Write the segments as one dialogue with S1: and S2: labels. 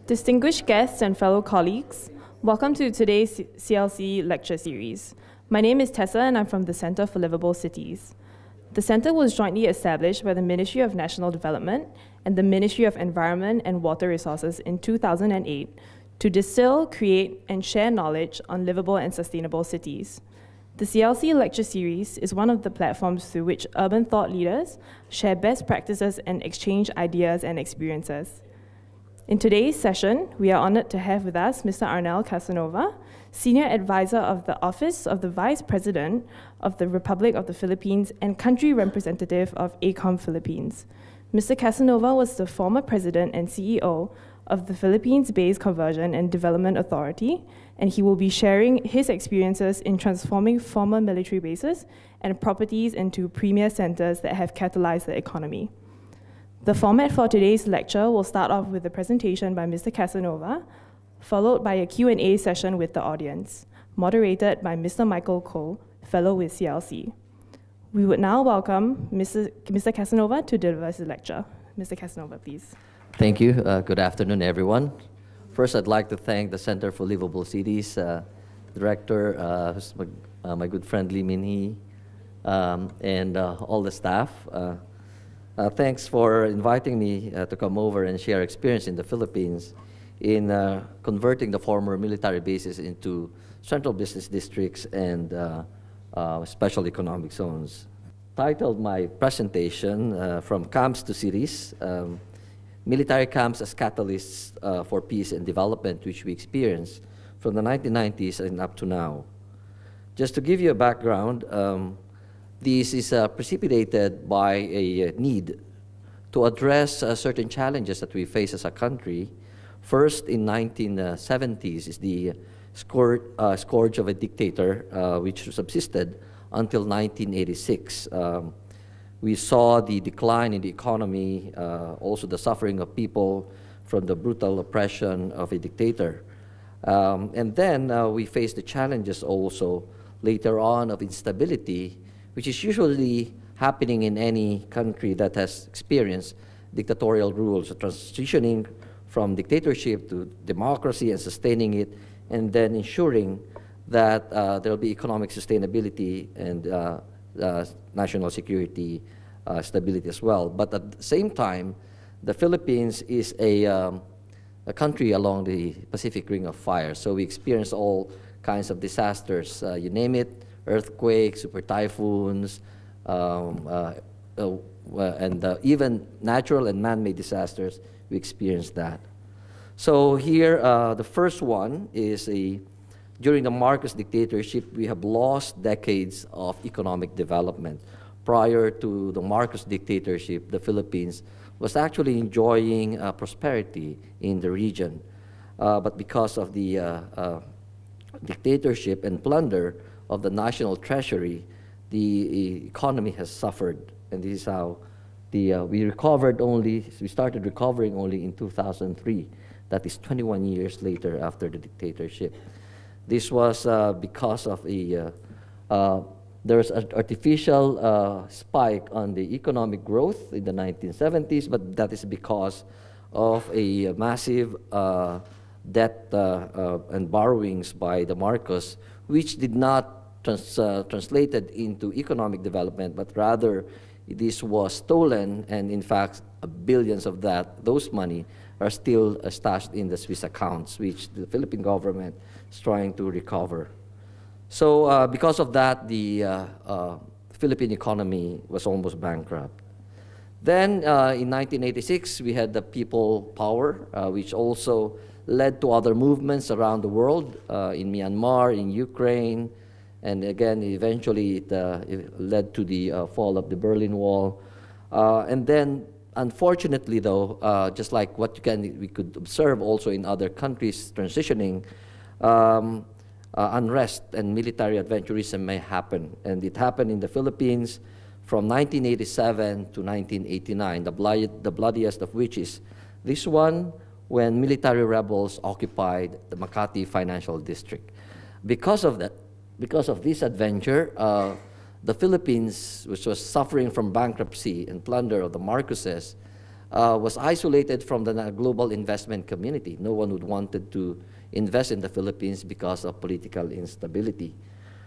S1: Distinguished guests and fellow colleagues, welcome to today's CLC lecture series. My name is Tessa and I'm from the Center for Liveable Cities. The center was jointly established by the Ministry of National Development and the Ministry of Environment and Water Resources in 2008 to distill, create, and share knowledge on livable and sustainable cities. The CLC lecture series is one of the platforms through which urban thought leaders share best practices and exchange ideas and experiences. In today's session, we are honored to have with us Mr. Arnel Casanova, Senior Advisor of the Office of the Vice President of the Republic of the Philippines and Country Representative of ACOM Philippines. Mr. Casanova was the former President and CEO of the Philippines-based Conversion and Development Authority, and he will be sharing his experiences in transforming former military bases and properties into premier centers that have catalyzed the economy. The format for today's lecture will start off with a presentation by Mr. Casanova, followed by a Q&A session with the audience, moderated by Mr. Michael Koh, Fellow with CLC. We would now welcome Mr. Casanova to deliver his lecture. Mr. Casanova, please.
S2: Thank you. Good afternoon, everyone. First, I'd like to thank the Center for Livable Cities Director, who's my good friend Lee Min-hee, and all the staff. Thanks for inviting me to come over and share experience in the Philippines in converting the former military bases into central business districts and special economic zones. Titled my presentation, From Camps to Cities, Military Camps as Catalysts for Peace and Development, which we experienced from the 1990s and up to now. Just to give you a background, this is precipitated by a need to address certain challenges that we face as a country. First, in 1970s is the scourge of a dictator, which subsisted until 1986. We saw the decline in the economy, also the suffering of people from the brutal oppression of a dictator. And then we faced the challenges also later on of instability, which is usually happening in any country that has experienced dictatorial rules, transitioning from dictatorship to democracy and sustaining it, and then ensuring that there will be economic sustainability and national security stability as well. But at the same time, the Philippines is a country along the Pacific Ring of Fire, so we experience all kinds of disasters, you name it, earthquakes, super typhoons, and even natural and man-made disasters, we experience that. So here, the first one is during the Marcos dictatorship, we have lost decades of economic development. Prior to the Marcos dictatorship, the Philippines was actually enjoying prosperity in the region. But because of the dictatorship and plunder of the national treasury, the economy has suffered, and this is how we started recovering only in 2003. That is 21 years later after the dictatorship. This was because of there was an artificial spike on the economic growth in the 1970s, but that is because of a massive debt and borrowings by the Marcos, which did not translated into economic development, but rather this was stolen, and in fact, billions of those money are still stashed in the Swiss accounts, which the Philippine government is trying to recover. So because of that, the Philippine economy was almost bankrupt. Then in 1986, we had the People Power, which also led to other movements around the world, in Myanmar, in Ukraine, and again, eventually it led to the fall of the Berlin Wall. And then, unfortunately though, just like what we could observe also in other countries transitioning, unrest and military adventurism may happen. And it happened in the Philippines from 1987 to 1989, the bloodiest of which is this one, when military rebels occupied the Makati Financial District. Because of this adventure, the Philippines, which was suffering from bankruptcy and plunder of the Marcoses, was isolated from the global investment community. No one would wanted to invest in the Philippines because of political instability.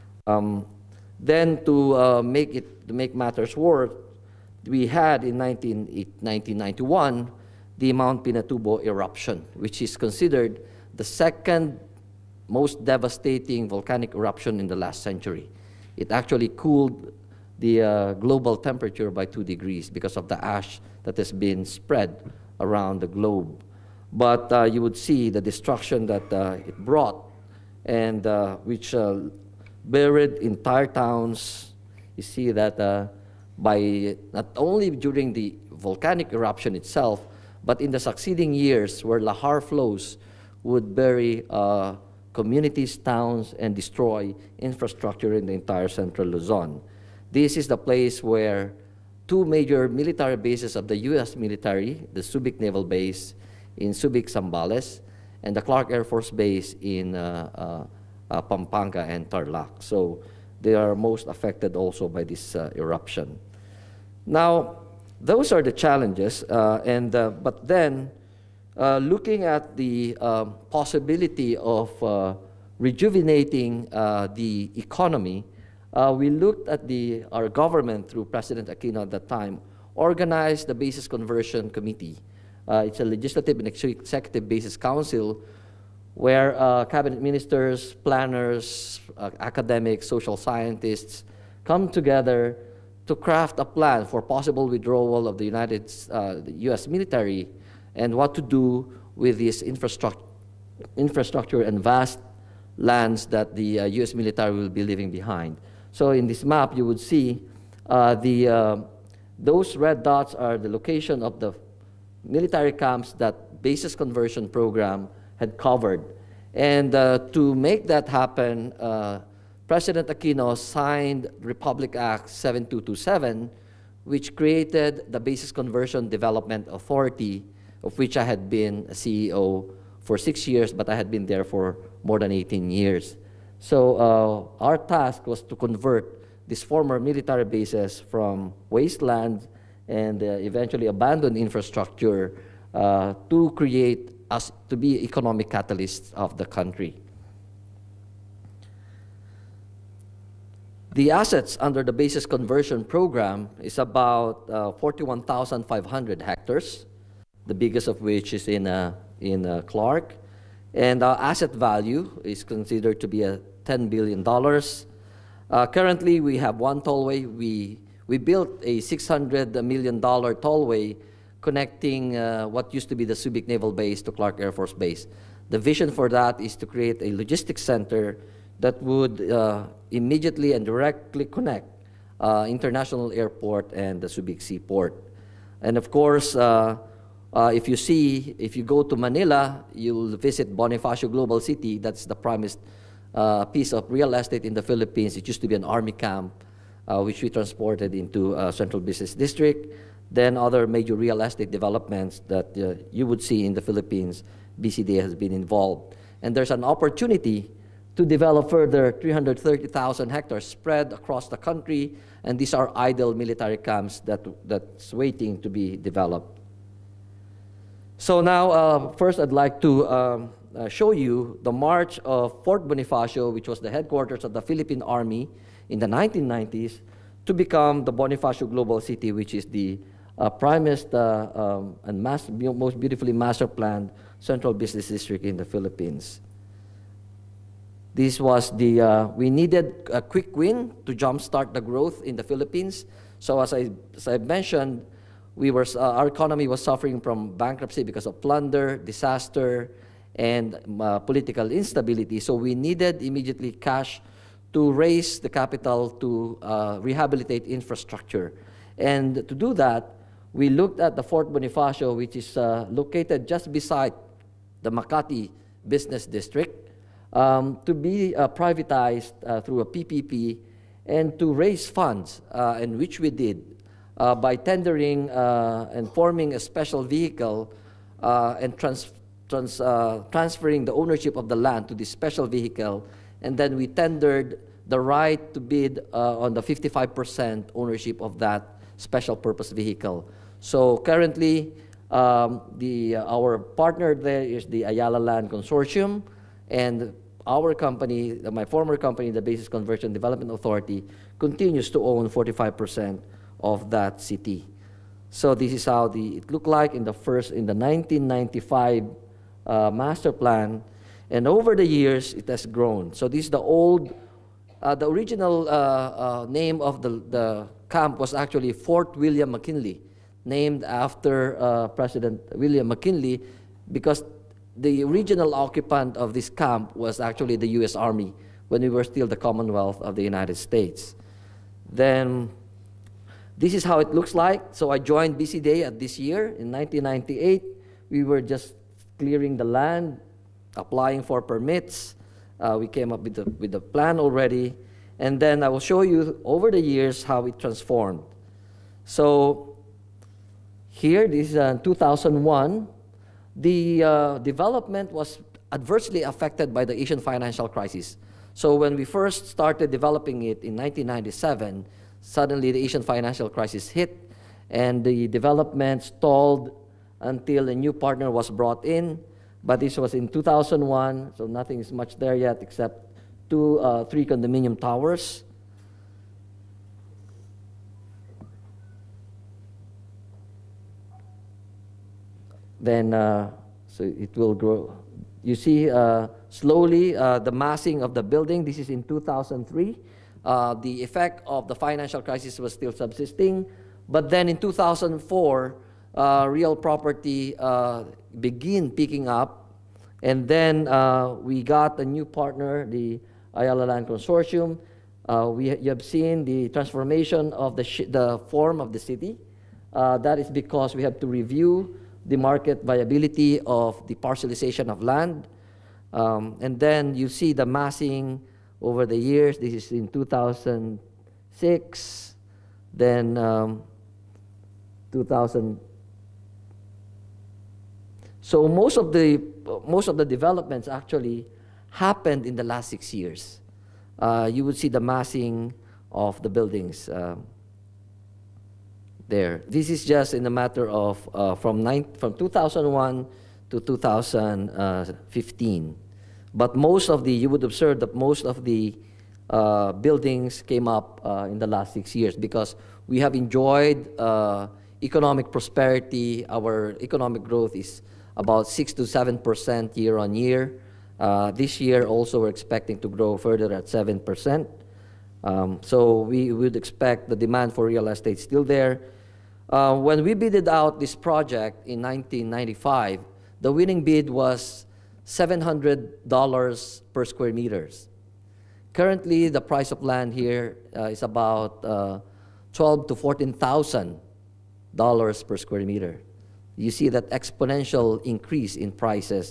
S2: Then to make matters worse, we had in 1991 the Mount Pinatubo eruption, which is considered the second most devastating volcanic eruption in the last century. It actually cooled the global temperature by 2 degrees because of the ash that has been spread around the globe. But you would see the destruction that it brought, and which buried entire towns. You see that by not only during the volcanic eruption itself, but in the succeeding years where lahar flows would bury communities, towns, and destroy infrastructure in the entire central Luzon. This is the place where 2 major military bases of the U.S. military, the Subic Naval Base in Subic, Zambales, and the Clark Air Force Base in Pampanga and Tarlac. So they are most affected also by this eruption. Now, those are the challenges, but then looking at the possibility of rejuvenating the economy, we looked at our government, through President Aquino at that time, organized the Basis Conversion Committee. It's a legislative and executive basis council where cabinet ministers, planners, academics, social scientists come together to craft a plan for possible withdrawal of the the U.S. military and what to do with this infrastructure and vast lands that the U.S. military will be leaving behind. So in this map, you would see those red dots are the location of the military camps that Basis Conversion Program had covered. And to make that happen, President Aquino signed Republic Act 7227, which created the Basis Conversion Development Authority, of which I had been a CEO for 6 years, but I had been there for more than 18 years. So our task was to convert these former military bases from wasteland and eventually abandoned infrastructure to create us to be economic catalysts of the country. The assets under the Basis Conversion Program is about 41,500 hectares, the biggest of which is in Clark. And our asset value is considered to be $10 billion. Currently, we have one tollway. We built a $600 million tollway connecting what used to be the Subic Naval Base to Clark Air Force Base. The vision for that is to create a logistics center that would immediately and directly connect International Airport and the Subic Seaport. And of course, if you go to Manila, you'll visit Bonifacio Global City. That's the promised piece of real estate in the Philippines. It used to be an army camp, which we transported into Central Business District. Then other major real estate developments that you would see in the Philippines, BCDA has been involved. And there's an opportunity to develop further 330,000 hectares spread across the country, and these are idle military camps that's waiting to be developed. So now, first I'd like to show you the march of Fort Bonifacio, which was the headquarters of the Philippine Army in the 1990s, to become the Bonifacio Global City, which is the primest and most beautifully master-planned central business district in the Philippines. This was we needed a quick win to jumpstart the growth in the Philippines. So as I mentioned, our economy was suffering from bankruptcy because of plunder, disaster, and political instability. So we needed immediately cash to raise the capital to rehabilitate infrastructure. And to do that, we looked at the Fort Bonifacio, which is located just beside the Makati Business District, to be privatized through a PPP and to raise funds, and which we did by tendering and forming a special vehicle and transferring the ownership of the land to this special vehicle. And then we tendered the right to bid on the 55% ownership of that special purpose vehicle. So currently, Our partner there is the Ayala Land Consortium, and our company, my former company, the Basis Conversion Development Authority, continues to own 45% of that city. So this is how it looked like in the 1995 master plan, and over the years it has grown. So this is the original name of the camp was actually Fort William McKinley, named after President William McKinley, because the original occupant of this camp was actually the U.S. Army when we were still the Commonwealth of the United States. Then this is how it looks like. So I joined BCDA at this year. In 1998, we were just clearing the land, applying for permits. We came up with the plan already. And then I will show you over the years how it transformed. So here, this is 2001. The development was adversely affected by the Asian financial crisis. So when we first started developing it in 1997, suddenly the Asian financial crisis hit, and the development stalled until a new partner was brought in. But this was in 2001, so nothing is much there yet except 3 condominium towers. Then, so it will grow. You see slowly the massing of the building. This is in 2003. The effect of the financial crisis was still subsisting. But then in 2004, real property began picking up. And then we got a new partner, the Ayala Land Consortium. You have seen the transformation of the form of the city. That is because we have to review the market viability of the parcelization of land. And then you see the massing over the years. This is in 2006, then 2000. So most of the developments actually happened in the last 6 years. You would see the massing of the buildings there. This is just in a matter of from 2001 to 2015. But you would observe that most of the buildings came up in the last 6 years because we have enjoyed economic prosperity. Our economic growth is about 6 to 7% year on year. This year also we're expecting to grow further at 7%. So we would expect the demand for real estate still there. When we bidded out this project in 1995, the winning bid was $700 per square meters. Currently, the price of land here is about $12,000 to $14,000 per square meter. You see that exponential increase in prices.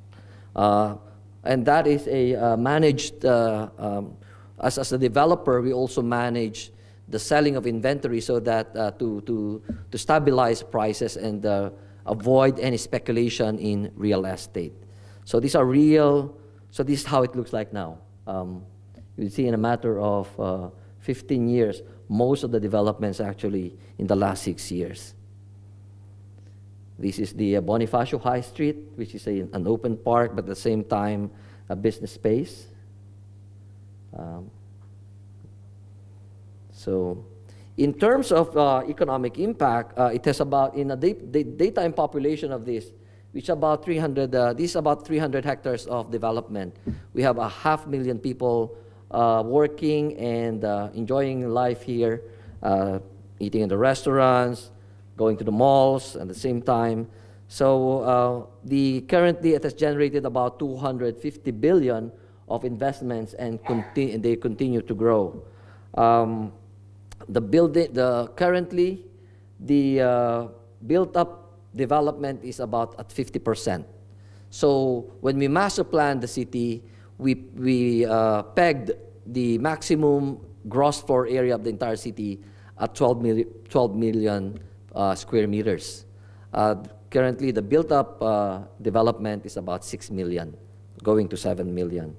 S2: And that is a managed, as a developer, we also manage the selling of inventory so that to stabilize prices and avoid any speculation in real estate. So these are real, so this is how it looks like now. You see in a matter of 15 years, most of the developments actually in the last 6 years. This is the Bonifacio High Street, which is an open park, but at the same time, a business space. So in terms of economic impact, it has about, in a daytime population of this, which about 300, this is about 300 hectares of development. We have 500,000 people working and enjoying life here, eating in the restaurants, going to the malls at the same time. So currently it has generated about 250 billion of investments, and they continue to grow. Currently the built-up development is about at 50%. So when we master planned the city, we pegged the maximum gross floor area of the entire city at 12 million square meters. Currently, the built-up development is about 6 million, going to 7 million.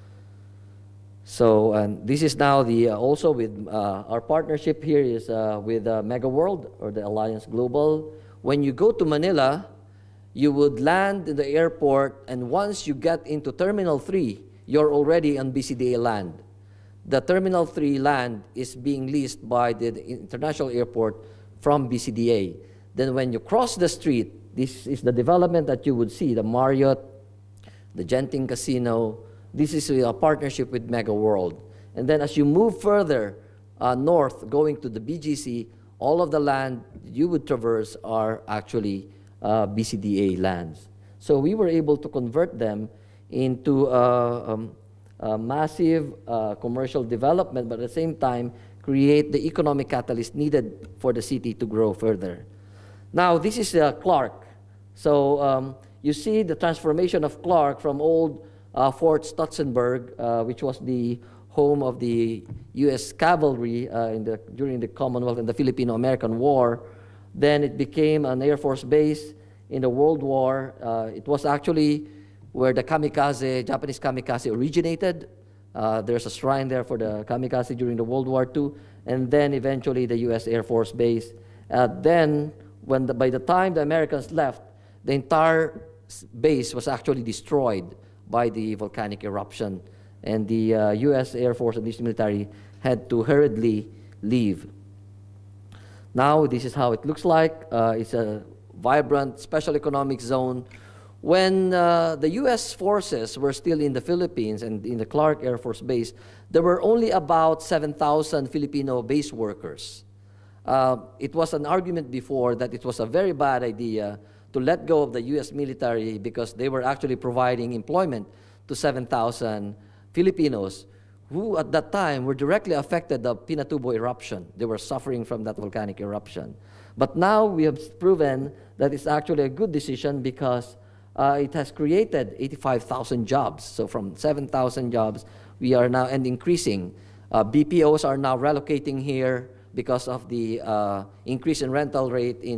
S2: So, and this is now also with our partnership here is with Mega World, or the Alliance Global. when you go to Manila, you would land in the airport, and once you get into Terminal 3, you're already on BCDA land. The Terminal 3 land is being leased by the international airport from BCDA. Then when you cross the street, this is the development that you would see, the Marriott, the Genting Casino. This is a partnership with Mega World. And then as you move further north, going to the BGC, all of the land you would traverse are actually BCDA lands. So we were able to convert them into massive commercial development, but at the same time create the economic catalyst needed for the city to grow further. Now, this is Clark. So you see the transformation of Clark from old Fort Stutzenberg, which was the home of the U.S. cavalry during the Commonwealth and the Filipino-American War. Then it became an Air Force base in the World War. It was actually where the Japanese kamikaze originated. There's a shrine there for the kamikaze during the World War II, and then eventually the U.S. Air Force base. Then, by the time the Americans left, the entire base was actually destroyed by the volcanic eruption, and the U.S. Air Force and this military had to hurriedly leave. Now, this is how it looks like. It's a vibrant special economic zone. When the U.S. forces were still in the Philippines and in the Clark Air Force Base, there were only about 7,000 Filipino base workers. It was an argument before that it was a very bad idea to let go of the U.S. military because they were actually providing employment to 7,000 Filipinos who at that time were directly affected by the Pinatubo eruption. They were suffering from that volcanic eruption. But now we have proven that it's actually a good decision because it has created 85,000 jobs. So from 7,000 jobs, we are now, and increasing. BPOs are now relocating here because of the increase in rental rate in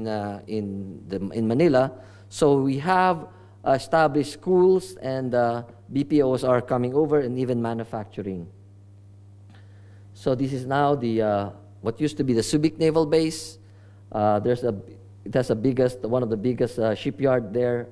S2: Manila. So we have established schools, and BPOs are coming over, and even manufacturing. So this is now the what used to be the Subic Naval Base. It has one of the biggest shipyard there,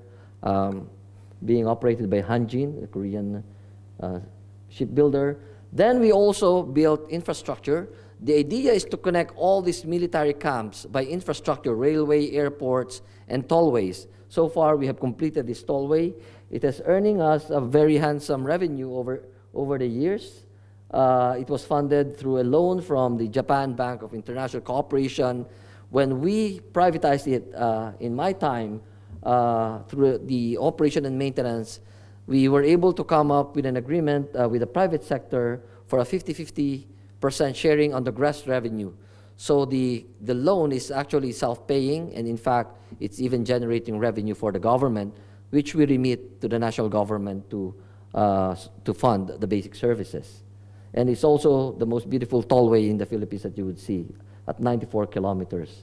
S2: being operated by Hanjin, a Korean shipbuilder. Then we also built infrastructure. The idea is to connect all these military camps by infrastructure, railway, airports, and tollways. So far, we have completed this tollway. It is earning us a very handsome revenue over the years. It was funded through a loan from the Japan Bank of International Cooperation. When we privatized it in my time, through the operation and maintenance, we were able to come up with an agreement with the private sector for a 50-50% sharing on the gross revenue. So the loan is actually self-paying, and in fact, it's even generating revenue for the government, which we remit to the national government to fund the basic services. And it's also the most beautiful tollway in the Philippines that you would see at 94 kilometers.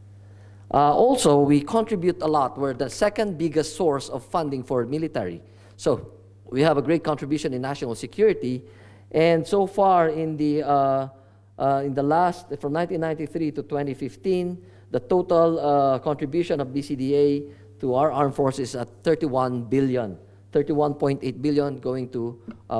S2: Also, we contribute a lot. We're the second biggest source of funding for military. So we have a great contribution in national security. And so far in the last, from 1993 to 2015, the total contribution of BCDA to our armed forces is at 31 billion, 31.8 billion going to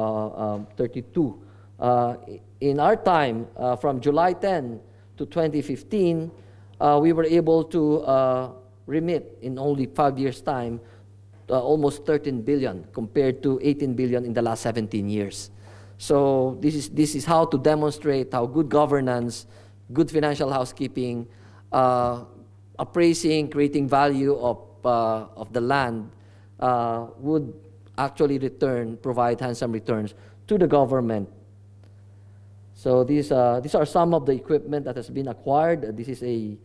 S2: 32. In our time, from July 10 to 2015, we were able to remit in only 5 years' time almost 13 billion compared to 18 billion in the last 17 years. So this is how to demonstrate how good governance, good financial housekeeping, appraising, creating value of the land would actually provide handsome returns to the government. So these are some of the equipment that has been acquired. This is a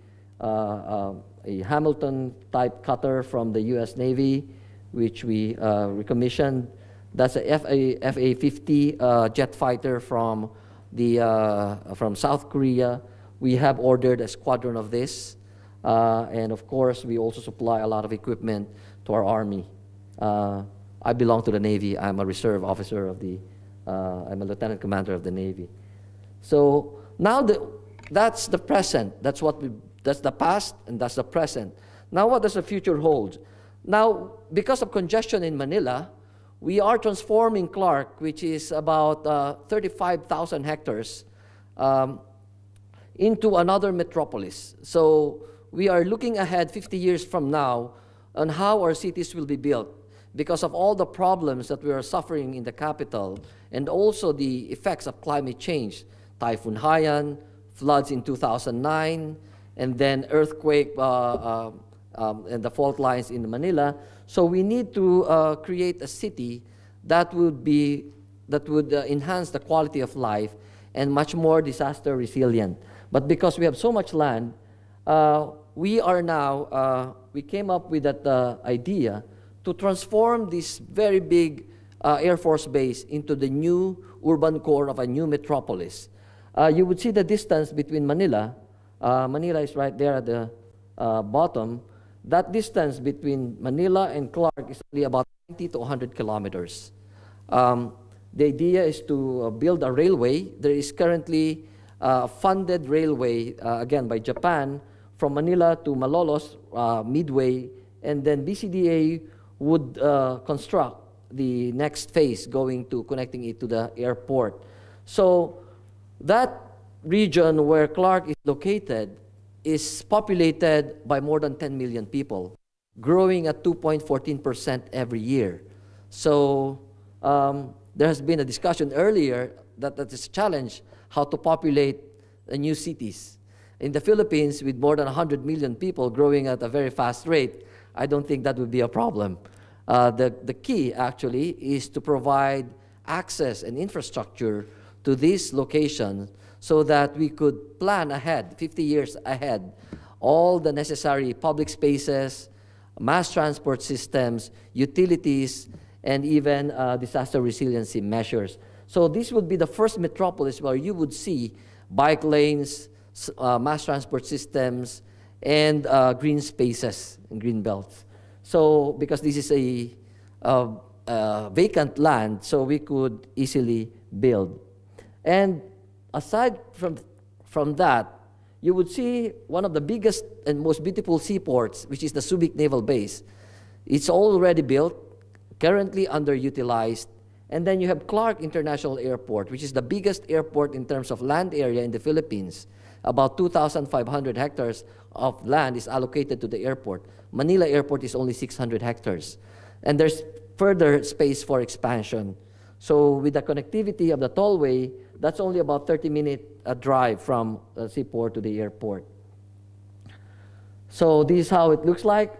S2: Hamilton-type cutter from the U.S. Navy, which we recommissioned. That's a FA-50 jet fighter from South Korea. We have ordered a squadron of this, and of course, we also supply a lot of equipment to our Army. I belong to the Navy. I'm a reserve officer of the. I'm a lieutenant commander of the Navy. So now that's the present. That's the past, and that's the present. Now, what does the future hold? Now, because of congestion in Manila, we are transforming Clark, which is about 35,000 hectares, into another metropolis. So we are looking ahead 50 years from now on how our cities will be built because of all the problems that we are suffering in the capital and also the effects of climate change. Typhoon Haiyan, floods in 2009, and then earthquake and the fault lines in Manila. So we need to create a city that would enhance the quality of life and much more disaster resilient. But because we have so much land, we came up with that idea to transform this very big Air Force base into the new urban core of a new metropolis. You would see the distance between Manila. Manila is right there at the bottom. That distance between Manila and Clark is only about 90 to 100 kilometers. The idea is to build a railway. There is currently a funded railway, again, by Japan, from Manila to Malolos, Midway, and then BCDA would construct the next phase connecting it to the airport. So that region where Clark is located is populated by more than 10 million people, growing at 2.14% every year. So there has been a discussion earlier that is a challenge how to populate new cities. In the Philippines, with more than 100 million people growing at a very fast rate, I don't think that would be a problem. The key, actually, is to provide access and infrastructure to these locations so that we could plan ahead, 50 years ahead, all the necessary public spaces, mass transport systems, utilities, and even disaster resiliency measures. So this would be the first metropolis where you would see bike lanes, mass transport systems, and green spaces and green belts. So because this is a vacant land, so we could easily build. And aside from that, you would see one of the biggest and most beautiful seaports, which is the Subic Naval Base. It's already built, currently underutilized. And then you have Clark International Airport, which is the biggest airport in terms of land area in the Philippines. About 2,500 hectares of land is allocated to the airport. Manila Airport is only 600 hectares. And there's further space for expansion. So with the connectivity of the tollway, that's only about 30-minute drive from the seaport to the airport. So this is how it looks like.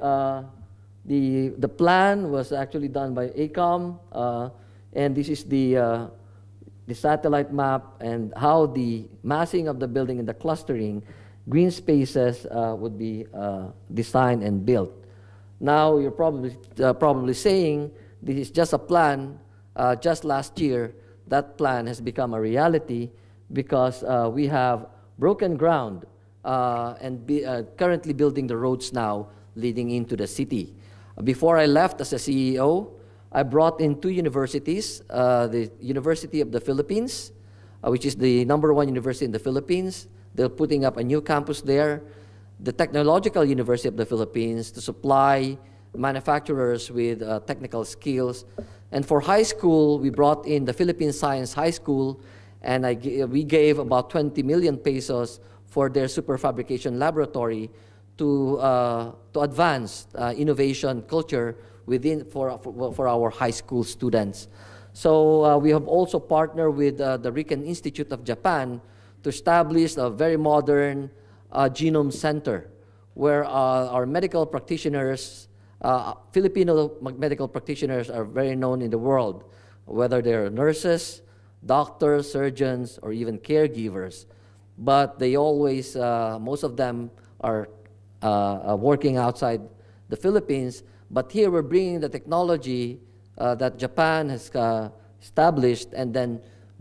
S2: The plan was actually done by ACOM, and this is the satellite map and how the massing of the building and the clustering, green spaces would be designed and built. Now you're probably saying this is just a plan. Just last year, that plan has become a reality because we have broken ground and currently building the roads now leading into the city. Before I left as a CEO, I brought in 2 universities, the University of the Philippines, which is the #1 university in the Philippines. They're putting up a new campus there. The Technological University of the Philippines to supply manufacturers with technical skills. And for high school, we brought in the Philippine Science High School, and we gave about 20 million pesos for their super fabrication laboratory to advance innovation culture for our high school students. So we have also partnered with the Riken Institute of Japan to establish a very modern genome center where our medical practitioners, Filipino medical practitioners are very known in the world, whether they're nurses, doctors, surgeons, or even caregivers. But they always, most of them are working outside the Philippines. But here we're bringing the technology that Japan has established and then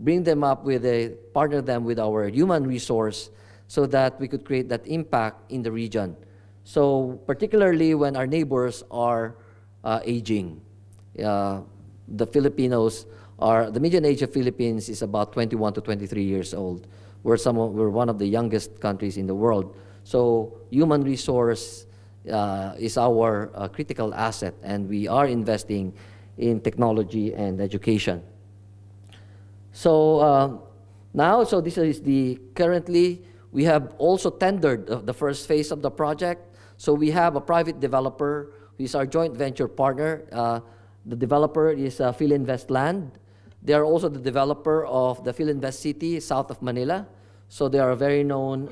S2: partner them with our human resource so that we could create that impact in the region. So particularly when our neighbors are aging. The Filipinos the median age of Philippines is about 21 to 23 years old. We're one of the youngest countries in the world. So human resource is our critical asset, and we are investing in technology and education. So now, so this is currently, we have also tendered the first phase of the project. So we have a private developer who is our joint venture partner. The developer is Philinvest Land. They are also the developer of the Philinvest City south of Manila. So they are a very known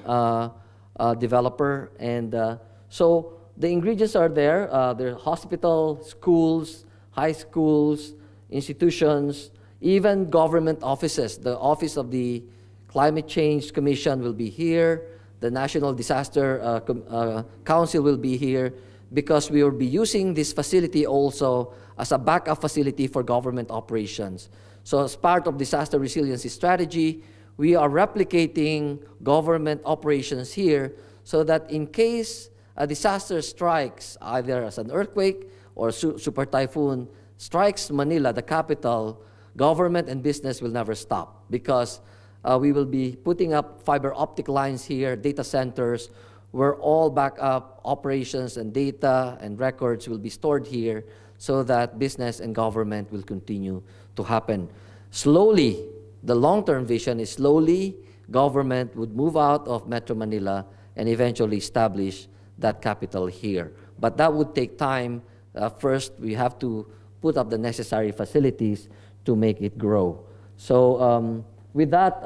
S2: developer. And so the ingredients are there. There are hospital, schools, high schools, institutions, even government offices. The Office of the Climate Change Commission will be here. The National Disaster Council will be here, because we will be using this facility also as a backup facility for government operations. So as part of disaster resiliency strategy, we are replicating government operations here so that in case a disaster strikes, either as an earthquake or super typhoon strikes Manila, the capital, government and business will never stop, because we will be putting up fiber optic lines here, data centers, where all backup operations and data and records will be stored here, so that business and government will continue to happen. Slowly, the long-term vision is slowly government would move out of Metro Manila and eventually establish that capital here. But that would take time. First, we have to put up the necessary facilities to make it grow. So with that,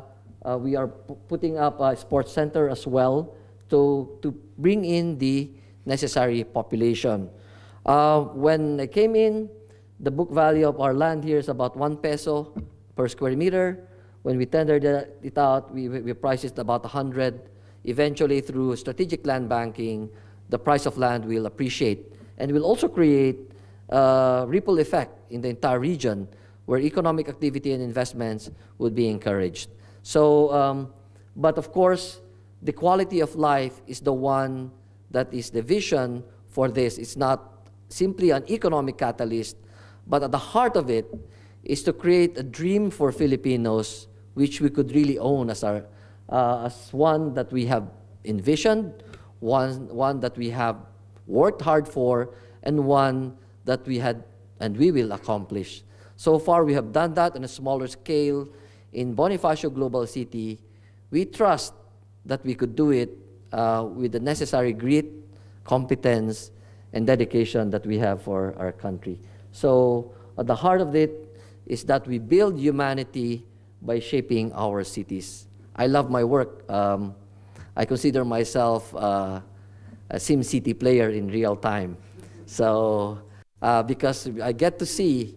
S2: we are putting up a sports center as well to bring in the necessary population. When I came in, the book value of our land here is about 1 peso per square meter. When we tendered it out, we priced it about 100. Eventually, through strategic land banking, the price of land will appreciate, and will also create a ripple effect in the entire region, where economic activity and investments would be encouraged. So, but of course, the quality of life is the one that is the vision for this. It's not simply an economic catalyst, but at the heart of it is to create a dream for Filipinos, which we could really own as one that we have envisioned, one that we have worked hard for, and one that we had and we will accomplish. So far, we have done that on a smaller scale in Bonifacio Global City. We trust that we could do it with the necessary grit, competence, and dedication that we have for our country. So at the heart of it is that we build humanity by shaping our cities. I love my work. I consider myself a SimCity player in real time. So because I get to see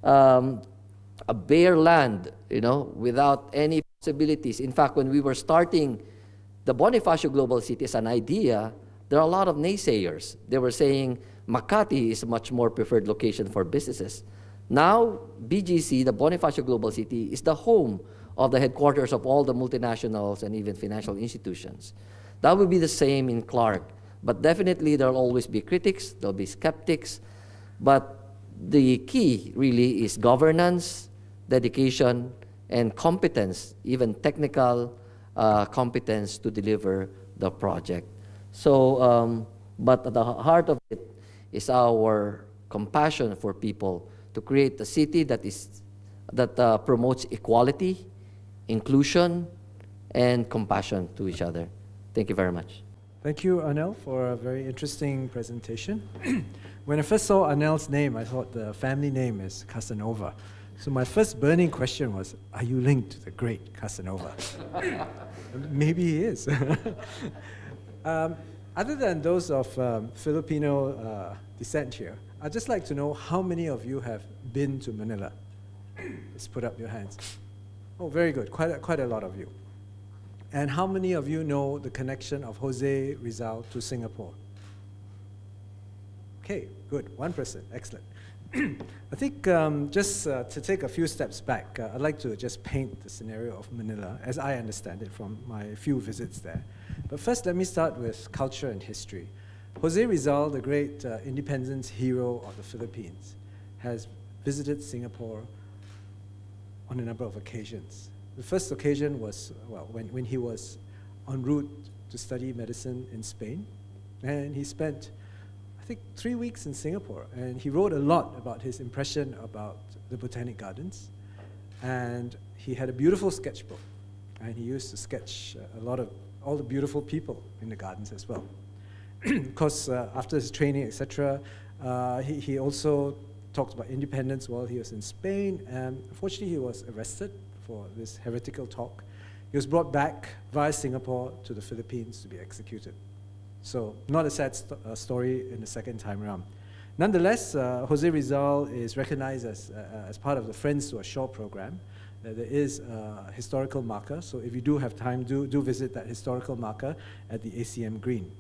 S2: a bare land, without any possibilities. In fact, when we were starting the Bonifacio Global City as an idea, there are a lot of naysayers. They were saying Makati is a much more preferred location for businesses. Now, BGC, the Bonifacio Global City, is the home of the headquarters of all the multinationals and even financial institutions. That will be the same in Clark. But definitely, there will always be critics, there will be skeptics. But the key really is governance, dedication, and competence, even technical competence to deliver the project. So, but at the heart of it is our compassion for people to create a city that promotes equality, inclusion, and compassion to each other. Thank you very much.
S3: Thank you, Arnel, for a very interesting presentation. When I first saw Arnel's name, I thought the family name is Casanova. So my first burning question was, are you linked to the great Casanova? Maybe he is. Other than those of Filipino descent here, I'd just like to know how many of you have been to Manila? Let's put up your hands. Oh, very good. Quite a lot of you. And how many of you know the connection of Jose Rizal to Singapore? Okay, good. One person. Excellent. I think just to take a few steps back, I'd like to just paint the scenario of Manila as I understand it from my few visits there. But first, let me start with culture and history. Jose Rizal, the great independence hero of the Philippines, has visited Singapore on a number of occasions. The first occasion was, well, when he was en route to study medicine in Spain. And he spent, I think, 3 weeks in Singapore. And he wrote a lot about his impression about the Botanic Gardens. And he had a beautiful sketchbook. And he used to sketch a lot of all the beautiful people in the gardens as well. Of course, after his training, etc., he also talked about independence while he was in Spain. And unfortunately, he was arrested for this heretical talk. He was brought back via Singapore to the Philippines to be executed. So not a sad story in the second time around. Nonetheless, Jose Rizal is recognized as part of the Friends to Ashore program. There is a historical marker, so if you do have time, do visit that historical marker at the ACM Green.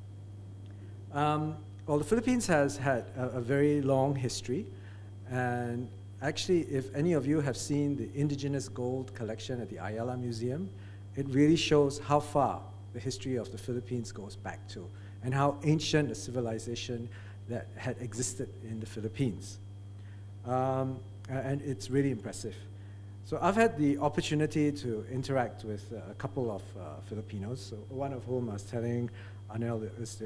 S3: Well, the Philippines has had a very long history, and actually, if any of you have seen the indigenous gold collection at the Ayala Museum, it really shows how far the history of the Philippines goes back to, and how ancient a civilization that had existed in the Philippines. And it's really impressive. So I've had the opportunity to interact with a couple of Filipinos, so one of whom I was telling Arnel is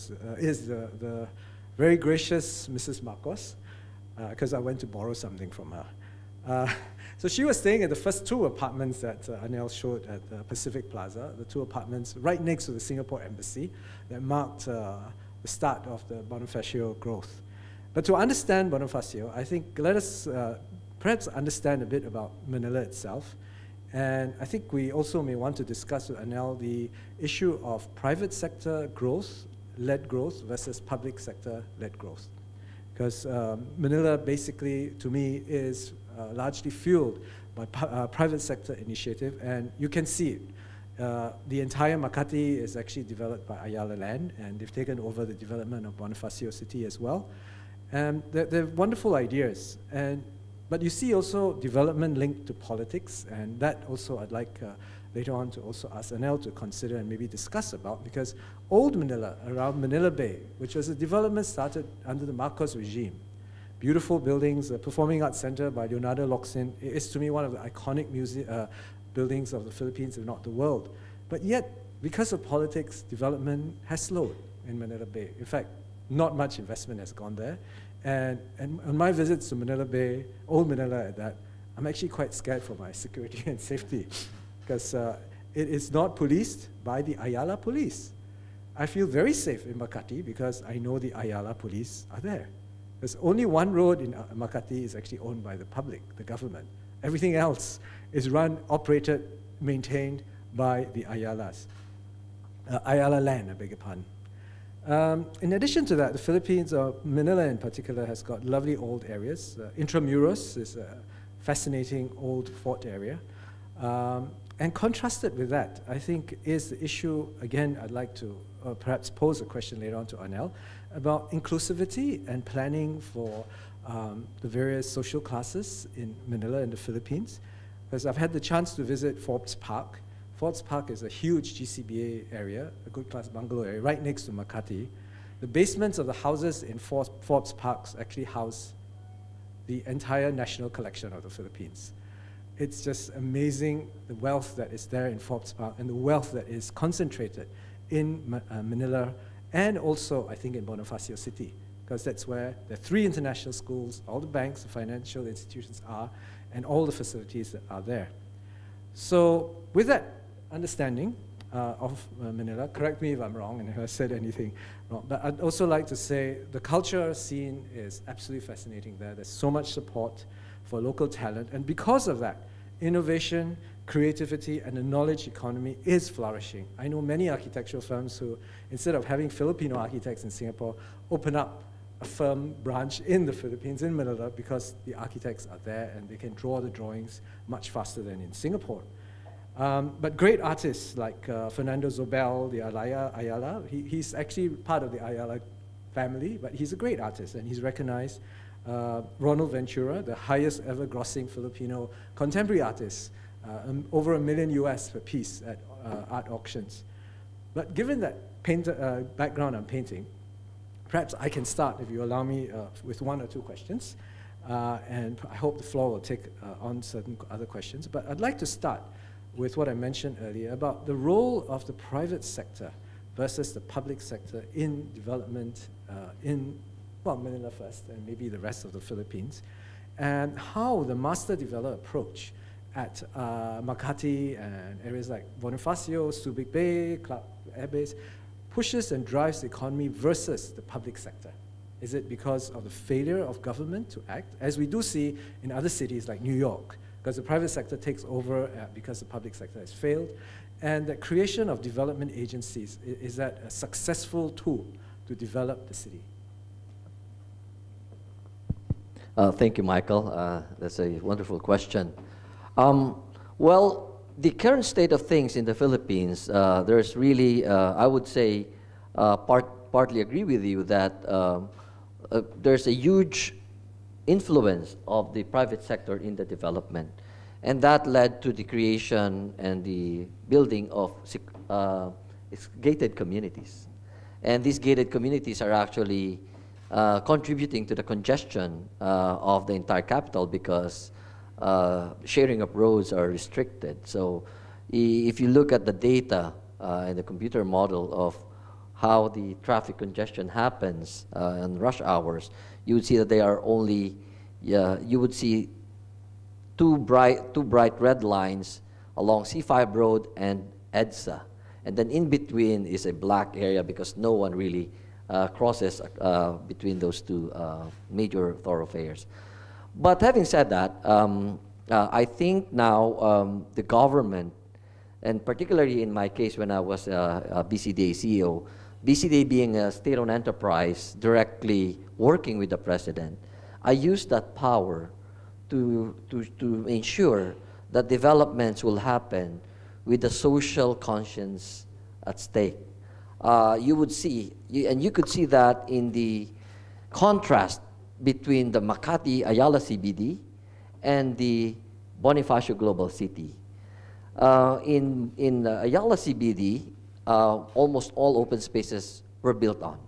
S3: the very gracious Mrs. Marcos, because I went to borrow something from her. So she was staying at the first 2 apartments that Arnel showed at the Pacific Plaza, the 2 apartments right next to the Singapore Embassy that marked the start of the Bonifacio growth. But to understand Bonifacio, I think let us perhaps understand a bit about Manila itself. And I think we also may want to discuss with Arnel the issue of private sector growth-led growth versus public sector-led growth. Because Manila basically, to me, is largely fueled by private sector initiative, and you can see it. The entire Makati is actually developed by Ayala Land, and they've taken over the development of Bonifacio City as well. And they're wonderful ideas. But you see also development linked to politics, and that also I'd like later on to also ask Arnel to consider and maybe discuss about, because old Manila, around Manila Bay, which was a development started under the Marcos regime, beautiful buildings, a performing arts center by Leonardo Locsin, is to me one of the iconic buildings of the Philippines, if not the world. But yet, because of politics, development has slowed in Manila Bay. In fact, not much investment has gone there. And on my visits to Manila Bay, old Manila at that, I'm actually quite scared for my security and safety, because it is not policed by the Ayala police. I feel very safe in Makati because I know the Ayala police are there. There's only one road in Makati is actually owned by the public, the government. Everything else is run, operated, maintained by the Ayalas. Ayala Land, I beg your pardon. In addition to that, the Philippines, or Manila in particular, has got lovely old areas. Intramuros is a fascinating old fort area. And contrasted with that, I think, is the issue, again, I'd like to perhaps pose a question later on to Arnel, about inclusivity and planning for the various social classes in Manila and the Philippines. Because I've had the chance to visit Forbes Park. Forbes Park is a huge GCBA area, a good class bungalow area, right next to Makati. The basements of the houses in Forbes Parks actually house the entire national collection of the Philippines. It's just amazing the wealth that is there in Forbes Park and the wealth that is concentrated in Manila and also, I think, in Bonifacio City, because that's where the 3 international schools, all the banks, the financial institutions are, and all the facilities that are there. So with that understanding of Manila, correct me if I'm wrong and if I said anything wrong, but I'd also like to say the culture scene is absolutely fascinating there. There's so much support for local talent, and because of that, innovation, creativity, and the knowledge economy is flourishing. I know many architectural firms who, instead of having Filipino architects in Singapore, open up a firm branch in the Philippines, in Manila, because the architects are there and they can draw the drawings much faster than in Singapore. But great artists like Fernando Zobel, the Ayala, he's actually part of the Ayala family, but he's a great artist and he's recognized. Ronald Ventura, the highest ever grossing Filipino contemporary artist, over $1 million US per piece at art auctions. But given that background on painting, perhaps I can start, if you allow me, with 1 or 2 questions. And I hope the floor will take on certain other questions. But I'd like to start with what I mentioned earlier about the role of the private sector versus the public sector in development in, well, Manila first, and maybe the rest of the Philippines, and how the master developer approach at Makati and areas like Bonifacio, Subic Bay, Clark Air Base, pushes and drives the economy versus the public sector? Is it because of the failure of government to act, as we do see in other cities like New York, because the private sector takes over because the public sector has failed? And the creation of development agencies, is that a successful tool to develop the city?
S2: Thank you, Michael. That's a wonderful question. Well, the current state of things in the Philippines, there's really, I would say, partly agree with you that there's a huge influence of the private sector in the development. And that led to the creation and the building of gated communities. And these gated communities are actually contributing to the congestion of the entire capital because sharing of roads are restricted. So if you look at the data and the computer model of how the traffic congestion happens in rush hours, you would see that they are only, you would see two bright red lines along C5 Road and EDSA. And then in between is a black area because no one really crosses between those two major thoroughfares. But having said that, I think now the government, and particularly in my case when I was a BCDA CEO, BCDA being a state-owned enterprise directly working with the president, I used that power to ensure that developments will happen with the social conscience at stake. You would see, and you could see that in the contrast between the Makati Ayala CBD and the Bonifacio Global City. In Ayala CBD, almost all open spaces were built on.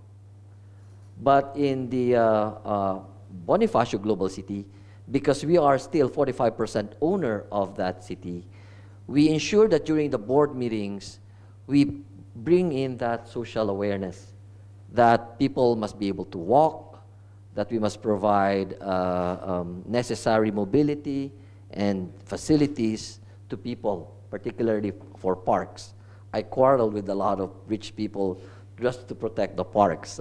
S2: But in the Bonifacio Global City, because we are still 45% owner of that city, we ensure that during the board meetings, we bring in that social awareness, that people must be able to walk, that we must provide necessary mobility and facilities to people, particularly for parks. I quarreled with a lot of rich people just to protect the parks.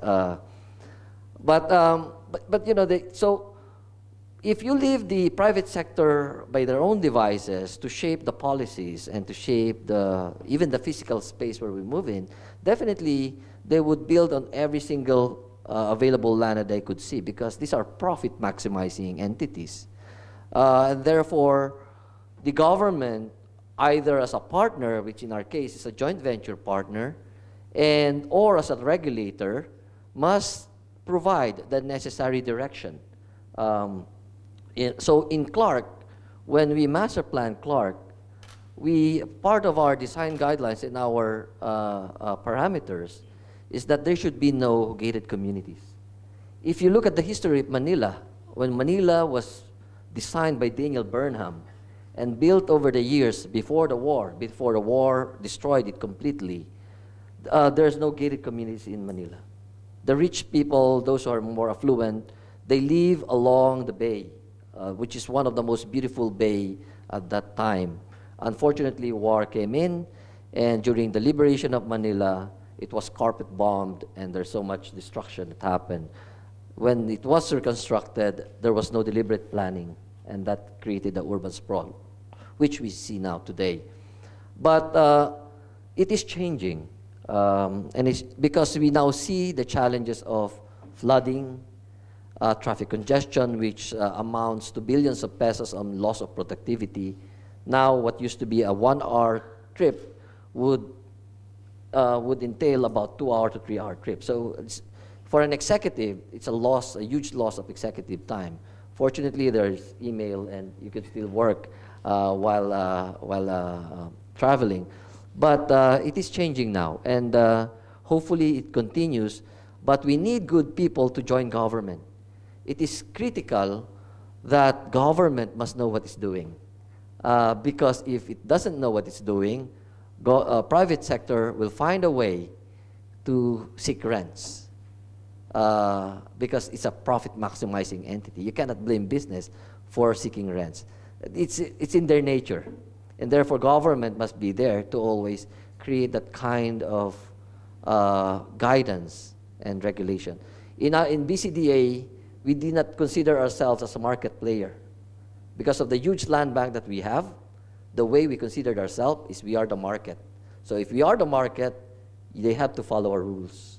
S2: But you know, so if you leave the private sector by their own devices to shape the policies and to shape even the physical space where we move in, definitely they would build on every single available land that they could see, because these are profit maximizing entities. And therefore, the government, either as a partner, which in our case is a joint venture partner, or as a regulator, must provide the necessary direction. So in Clark, when we master plan Clark, part of our design guidelines and our parameters is that there should be no gated communities. If you look at the history of Manila, when Manila was designed by Daniel Burnham and built over the years before the war destroyed it completely, there's no gated communities in Manila. The rich people, those who are more affluent, they live along the bay, which is one of the most beautiful bay at that time. Unfortunately, war came in, and during the liberation of Manila, it was carpet bombed, and there's so much destruction that happened. When it was reconstructed, there was no deliberate planning, and that created the urban sprawl, which we see now today. But it is changing, and it's because we now see the challenges of flooding, traffic congestion, which amounts to billions of pesos on loss of productivity. Now, what used to be a 1-hour trip would entail about 2-hour to 3-hour trip. So for an executive, it's a huge loss of executive time. Fortunately, there's email, and you can still work while traveling. But it is changing now, and hopefully it continues. But we need good people to join government. It is critical that government must know what it's doing. Because if it doesn't know what it's doing, private sector will find a way to seek rents because it's a profit-maximizing entity. You cannot blame business for seeking rents. It's in their nature, and therefore government must be there to always create that kind of guidance and regulation. In BCDA, we did not consider ourselves as a market player. Because of the huge land bank that we have, the way we considered ourselves is we are the market. So if we are the market, they have to follow our rules.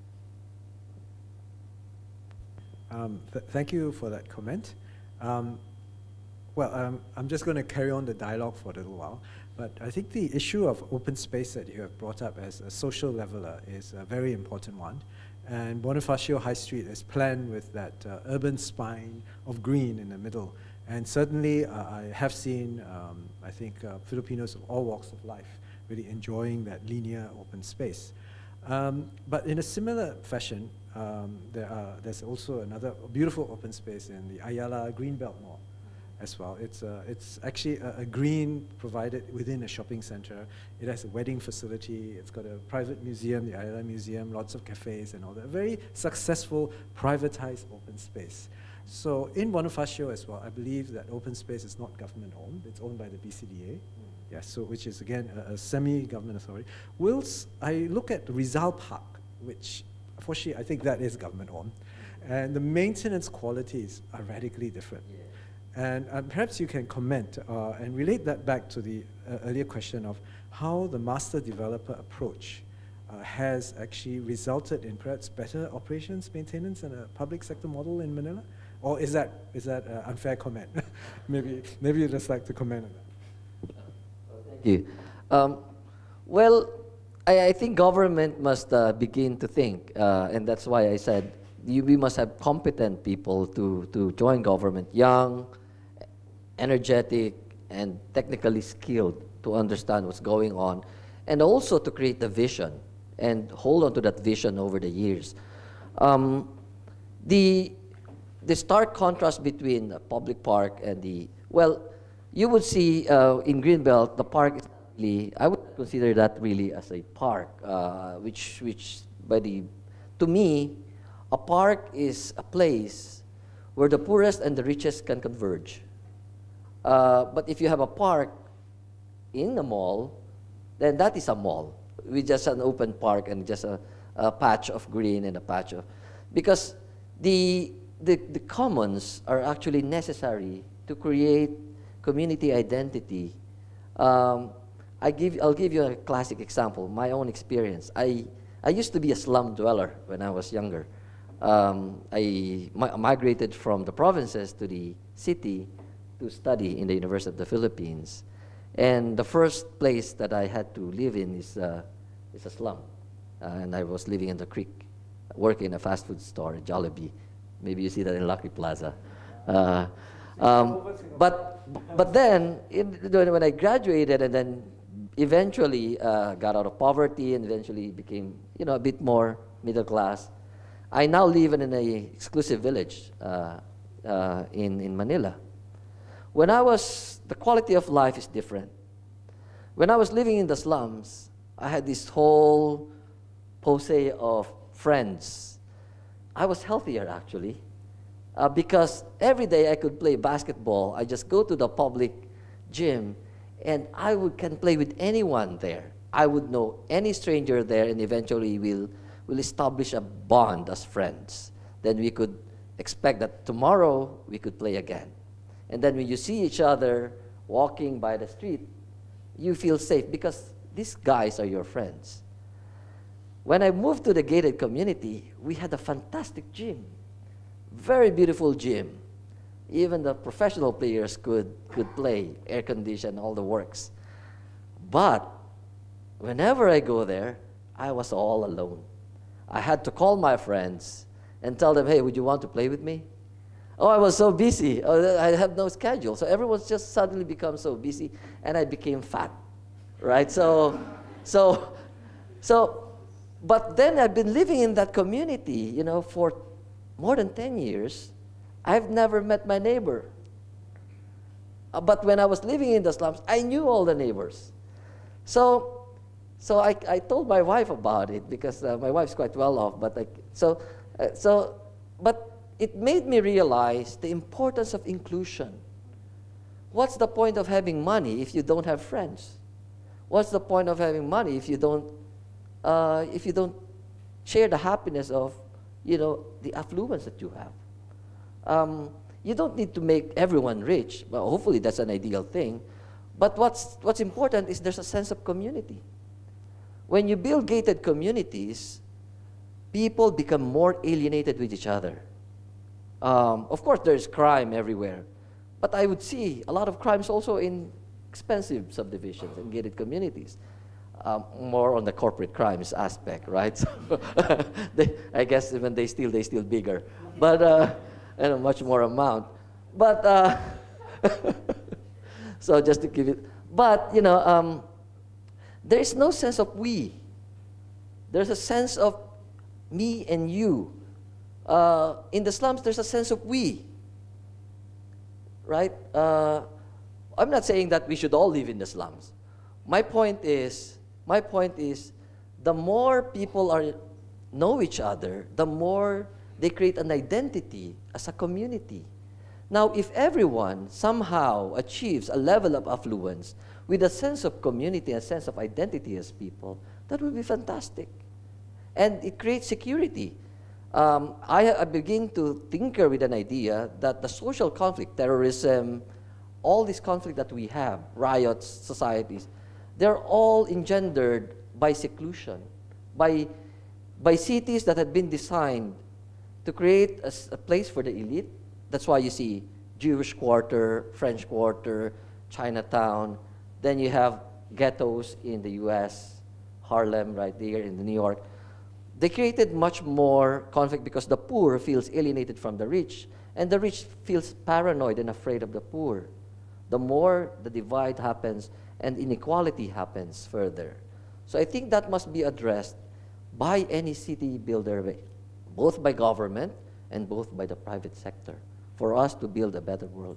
S3: Thank you for that comment. I'm just going to carry on the dialogue for a little while, but I think the issue of open space that you have brought up as a social leveler is a very important one. And Bonifacio High Street is planned with that urban spine of green in the middle. And certainly, I have seen, I think, Filipinos of all walks of life really enjoying that linear open space. But in a similar fashion, there's also another beautiful open space in the Ayala Greenbelt Mall as well. It's actually a green provided within a shopping center. It has a wedding facility. It's got a private museum, the Ayala Museum, lots of cafes and all that. Very successful privatized open space. So in Bonifacio as well, I believe that open space is not government owned. It's owned by the BCDA. Yes, so which is again a semi-government authority. Whilst I look at Rizal Park, which unfortunately I think that is government owned, and the maintenance qualities are radically different. Yeah. And perhaps you can comment and relate that back to the earlier question of how the master developer approach has actually resulted in perhaps better operations, maintenance, and a public sector model in Manila? Or is that an unfair comment? maybe you'd just like to comment on that.
S2: Thank you. Well, I think government must begin to think, and that's why I said we must have competent people to join government, young, energetic, and technically skilled to understand what's going on, and also to create the vision and hold on to that vision over the years. The stark contrast between the public park and you would see in Greenbelt, the park is really, I would consider that really as a park, to me, a park is a place where the poorest and the richest can converge. But if you have a park in the mall, then that is a mall with just an open park and just a patch of green and a patch of, because the commons are actually necessary to create community identity. I'll give you a classic example, my own experience. I used to be a slum dweller when I was younger. I migrated from the provinces to the city to study in the University of the Philippines. And the first place that I had to live in is a slum. And I was living in the creek, working in a fast food store in Jollibee. Maybe you see that in Lucky Plaza. But then, when I graduated and then eventually got out of poverty and eventually became, a bit more middle class, I now live in an exclusive village in Manila. The quality of life is different. When I was living in the slums, I had this whole posse of friends. I was healthier, actually, because every day I could play basketball. I just go to the public gym, and can play with anyone there. I would know any stranger there, and eventually we'll establish a bond as friends. Then we could expect that tomorrow we could play again. And then when you see each other walking by the street, you feel safe because these guys are your friends. When I moved to the gated community, we had a fantastic gym, very beautiful gym. Even the professional players could play, air conditioned, all the works. But whenever I go there, I was all alone. I had to call my friends and tell them, hey, would you want to play with me? Oh, I was so busy. Oh, I have no schedule. So everyone's just suddenly become so busy, and I became fat, right? But then I've been living in that community, for more than 10 years. I've never met my neighbor. But when I was living in the slums, I knew all the neighbors. So So I told my wife about it because my wife's quite well off. But but it made me realize the importance of inclusion. What's the point of having money if you don't have friends? What's the point of having money if you don't share the happiness of, the affluence that you have? You don't need to make everyone rich. Well, hopefully that's an ideal thing. But what's important is there's a sense of community. When you build gated communities, people become more alienated with each other. Of course, there's crime everywhere. But I would see a lot of crimes also in expensive subdivisions and gated communities. More on the corporate crimes aspect, right? So I guess when they steal bigger. But, and a much more amount. But, so just to give it, but, there is no sense of we. There's a sense of me and you. In the slums, there's a sense of we, right? I'm not saying that we should all live in the slums. My point is, the more people know each other, the more they create an identity as a community. Now, if everyone somehow achieves a level of affluence with a sense of community, a sense of identity as people, that would be fantastic. And it creates security. I begin to tinker with an idea that the social conflict, terrorism, all this conflict that we have, riots, societies, they're all engendered by seclusion, by cities that had been designed to create a place for the elite. That's why you see Jewish quarter, French quarter, Chinatown. Then you have ghettos in the US, Harlem right there in New York. They created much more conflict because the poor feels alienated from the rich, and the rich feels paranoid and afraid of the poor. The more the divide happens and inequality happens further. So I think that must be addressed by any city builder, both by government and both by the private sector, for us to build a better world.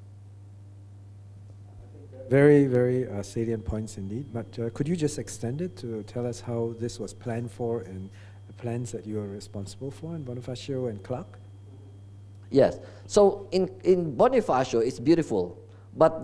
S3: Very, very salient points indeed. But could you just extend it to tell us how this was planned for and the plans that you are responsible for in Bonifacio and Clark?
S2: Yes. So in Bonifacio, it's beautiful, but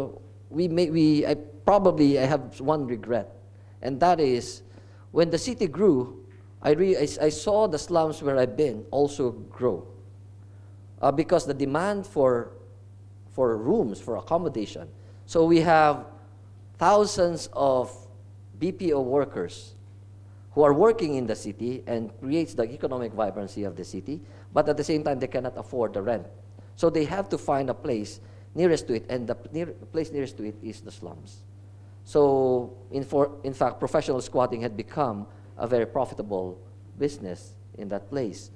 S2: I have one regret, and that is when the city grew, I saw the slums where I've been also grow, because the demand for rooms, for accommodation. So we have thousands of BPO workers who are working in the city and creates the economic vibrancy of the city, but at the same time they cannot afford the rent. So they have to find a place nearest to it, and the place nearest to it is the slums. So in fact, professional squatting had become a very profitable business in that place.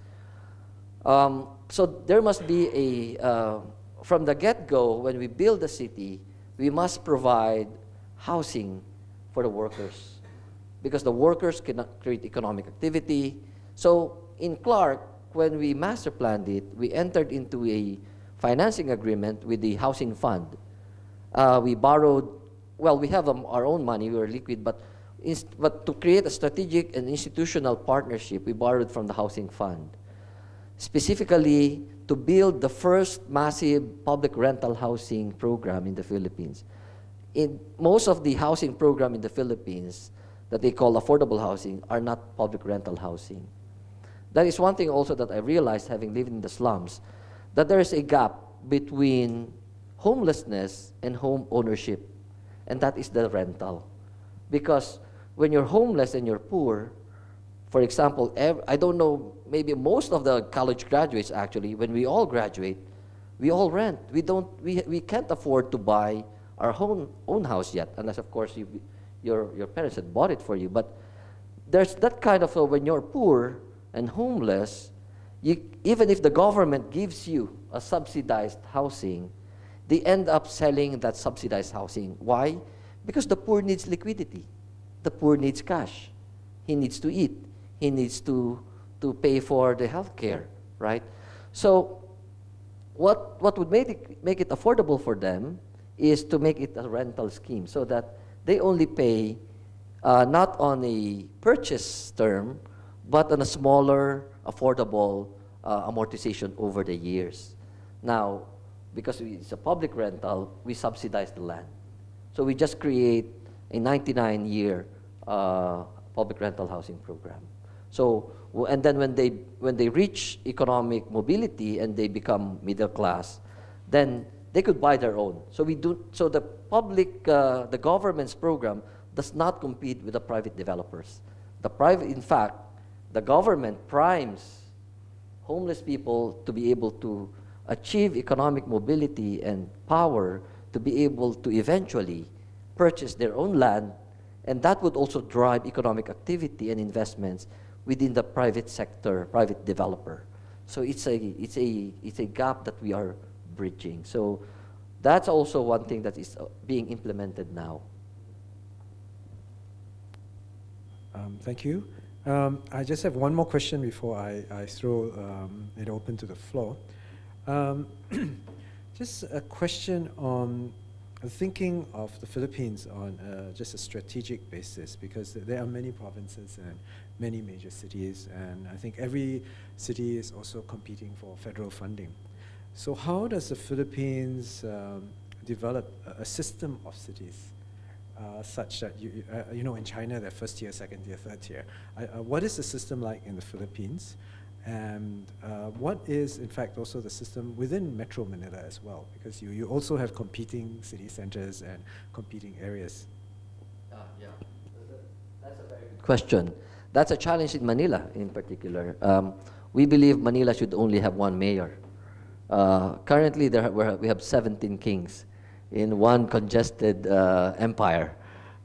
S2: So there must be from the get-go, when we build the city, we must provide housing for the workers, because the workers cannot create economic activity. So in Clark, when we master planned it, we entered into a financing agreement with the housing fund. We borrowed, well, we have our own money, we were liquid, but to create a strategic and institutional partnership, we borrowed from the housing fund, specifically to build the first massive public rental housing program in the Philippines. In most of the housing program in the Philippines that they call affordable housing are not public rental housing. That is one thing also that I realized, having lived in the slums, that there is a gap between homelessness and home ownership, and that is the rental. Because when you're homeless and you're poor, for example, I don't know, maybe most of the college graduates actually, when we all graduate, we all rent. We can't afford to buy our own house yet, unless of course your parents had bought it for you. But there's that kind of, when you're poor and homeless, even if the government gives you a subsidized housing, they end up selling that subsidized housing. Why? Because the poor needs liquidity. The poor needs cash. He needs to eat. He needs to pay for the health care, right? So what would make it affordable for them is to make it a rental scheme, so that they only pay not on a purchase term, but on a smaller, affordable amortization over the years. Now, because it's a public rental, we subsidize the land. So we just create a 99-year public rental housing program. So, and then when they reach economic mobility and they become middle class, then they could buy their own. So so the the government's program does not compete with the private developers. In fact, the government primes homeless people to be able to achieve economic mobility and power to be able to eventually purchase their own land, and that would also drive economic activity and investments within the private sector, private developer. So it's a gap that we are bridging. So that's also one thing that is being implemented now.
S3: Thank you. I just have one more question before I throw it open to the floor. Just a question on thinking of the Philippines on just a strategic basis, because there are many provinces and many major cities, and I think every city is also competing for federal funding. So how does the Philippines develop a system of cities such that, you know, in China, they're first tier, second tier, third tier. What is the system like in the Philippines? And what is, in fact, also the system within Metro Manila as well? Because you also have competing city centers and competing areas.
S2: Yeah, that's a very good question. That's a challenge in Manila in particular. We believe Manila should only have one mayor. Currently, we have 17 kings in one congested empire.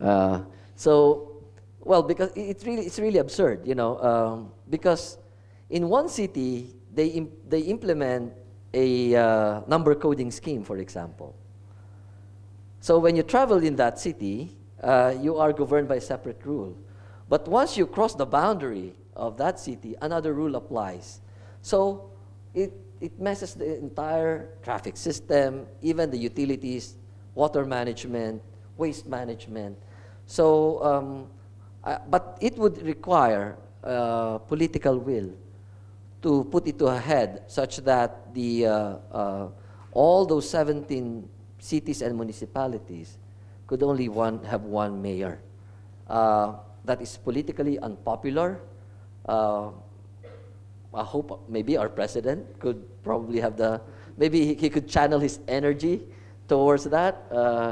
S2: Well, because it's really absurd, you know, because in one city, they implement a number coding scheme, for example. So when you travel in that city, you are governed by a separate rule. But once you cross the boundary of that city, another rule applies. So it messes the entire traffic system, even the utilities, water management, waste management. So, but it would require political will to put it to a head such that all those 17 cities and municipalities could only have one mayor. That is politically unpopular. I hope maybe our president could probably have maybe he could channel his energy towards that.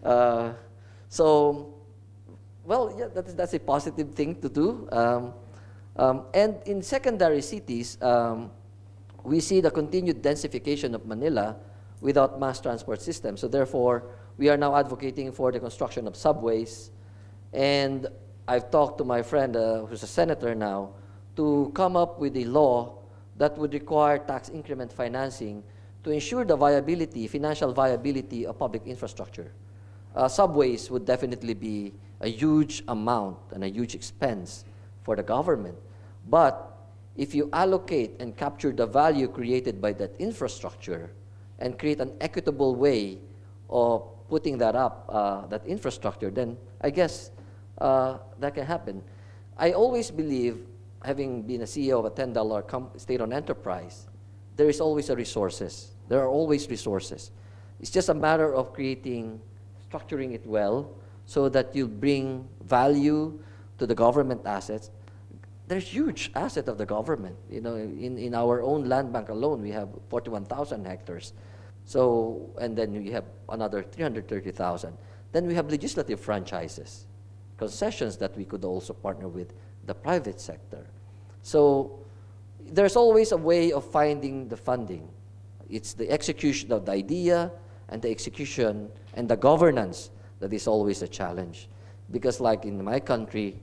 S2: So, well, yeah, that's a positive thing to do. And in secondary cities, we see the continued densification of Manila without mass transport systems. So therefore, we are now advocating for the construction of subways. And I've talked to my friend, who's a senator now, to come up with a law that would require tax increment financing to ensure the viability, financial viability of public infrastructure. Subways would definitely be a huge amount and a huge expense for the government. But if you allocate and capture the value created by that infrastructure and create an equitable way of putting that up, that infrastructure, then I guess that can happen. I always believe, having been a CEO of a $10 state-owned enterprise, there is always resources. There are always resources. It's just a matter of structuring it well so that you bring value to the government assets. There's huge asset of the government. You know, in our own land bank alone, we have 41,000 hectares. So, and then you have another 330,000. Then we have legislative franchises, concessions that we could also partner with the private sector. So there's always a way of finding the funding. It's the execution of the idea and the execution and the governance that is always a challenge. Because like in my country,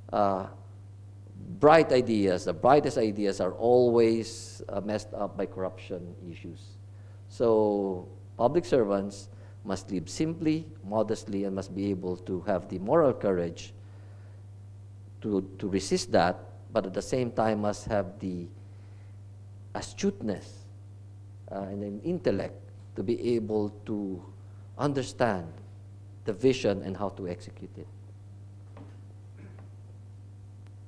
S2: bright ideas, the brightest ideas are always messed up by corruption issues. So public servants must live simply, modestly, and must be able to have the moral courage to resist that, but at the same time must have the astuteness and an intellect to be able to understand the vision and how to execute it.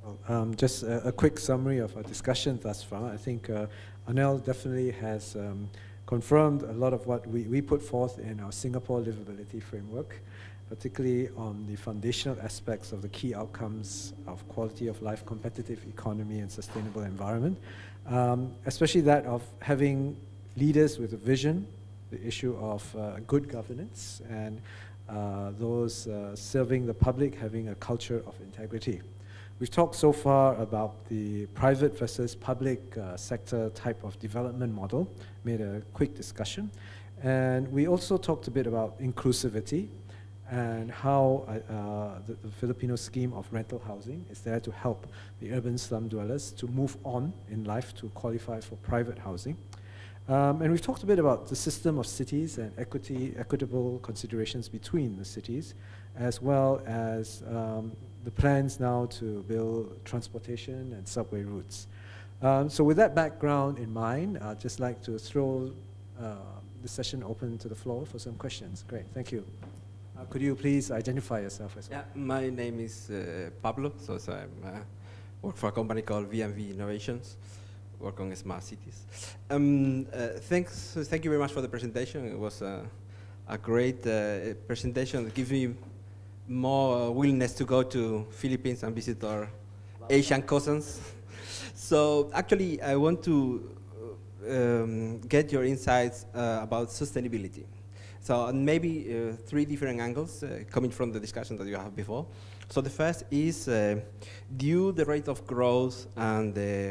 S3: Just a quick summary of our discussion thus far. I think Arnel definitely has confirmed a lot of what we put forth in our Singapore livability framework, particularly on the foundational aspects of the key outcomes of quality of life, competitive economy, and sustainable environment, especially that of having leaders with a vision, the issue of good governance, and those serving the public having a culture of integrity. We've talked so far about the private versus public sector type of development model, made a quick discussion. And we also talked a bit about inclusivity and how the Filipino scheme of rental housing is there to help the urban slum dwellers to move on in life to qualify for private housing. And we've talked a bit about the system of cities and equitable considerations between the cities, as well as the plans now to build transportation and subway routes. So with that background in mind, I'd just like to throw the session open to the floor for some questions. Great, thank you. Could you please identify yourself as well?
S4: Yeah, my name is Pablo, so I work for a company called VMV Innovations, work on smart cities. Thank you very much for the presentation. It was a great presentation that gives me more willingness to go to Philippines and visit our Asian cousins. So actually, I want to get your insights about sustainability. So maybe three different angles coming from the discussion that you had before. So the first is due the rate of growth and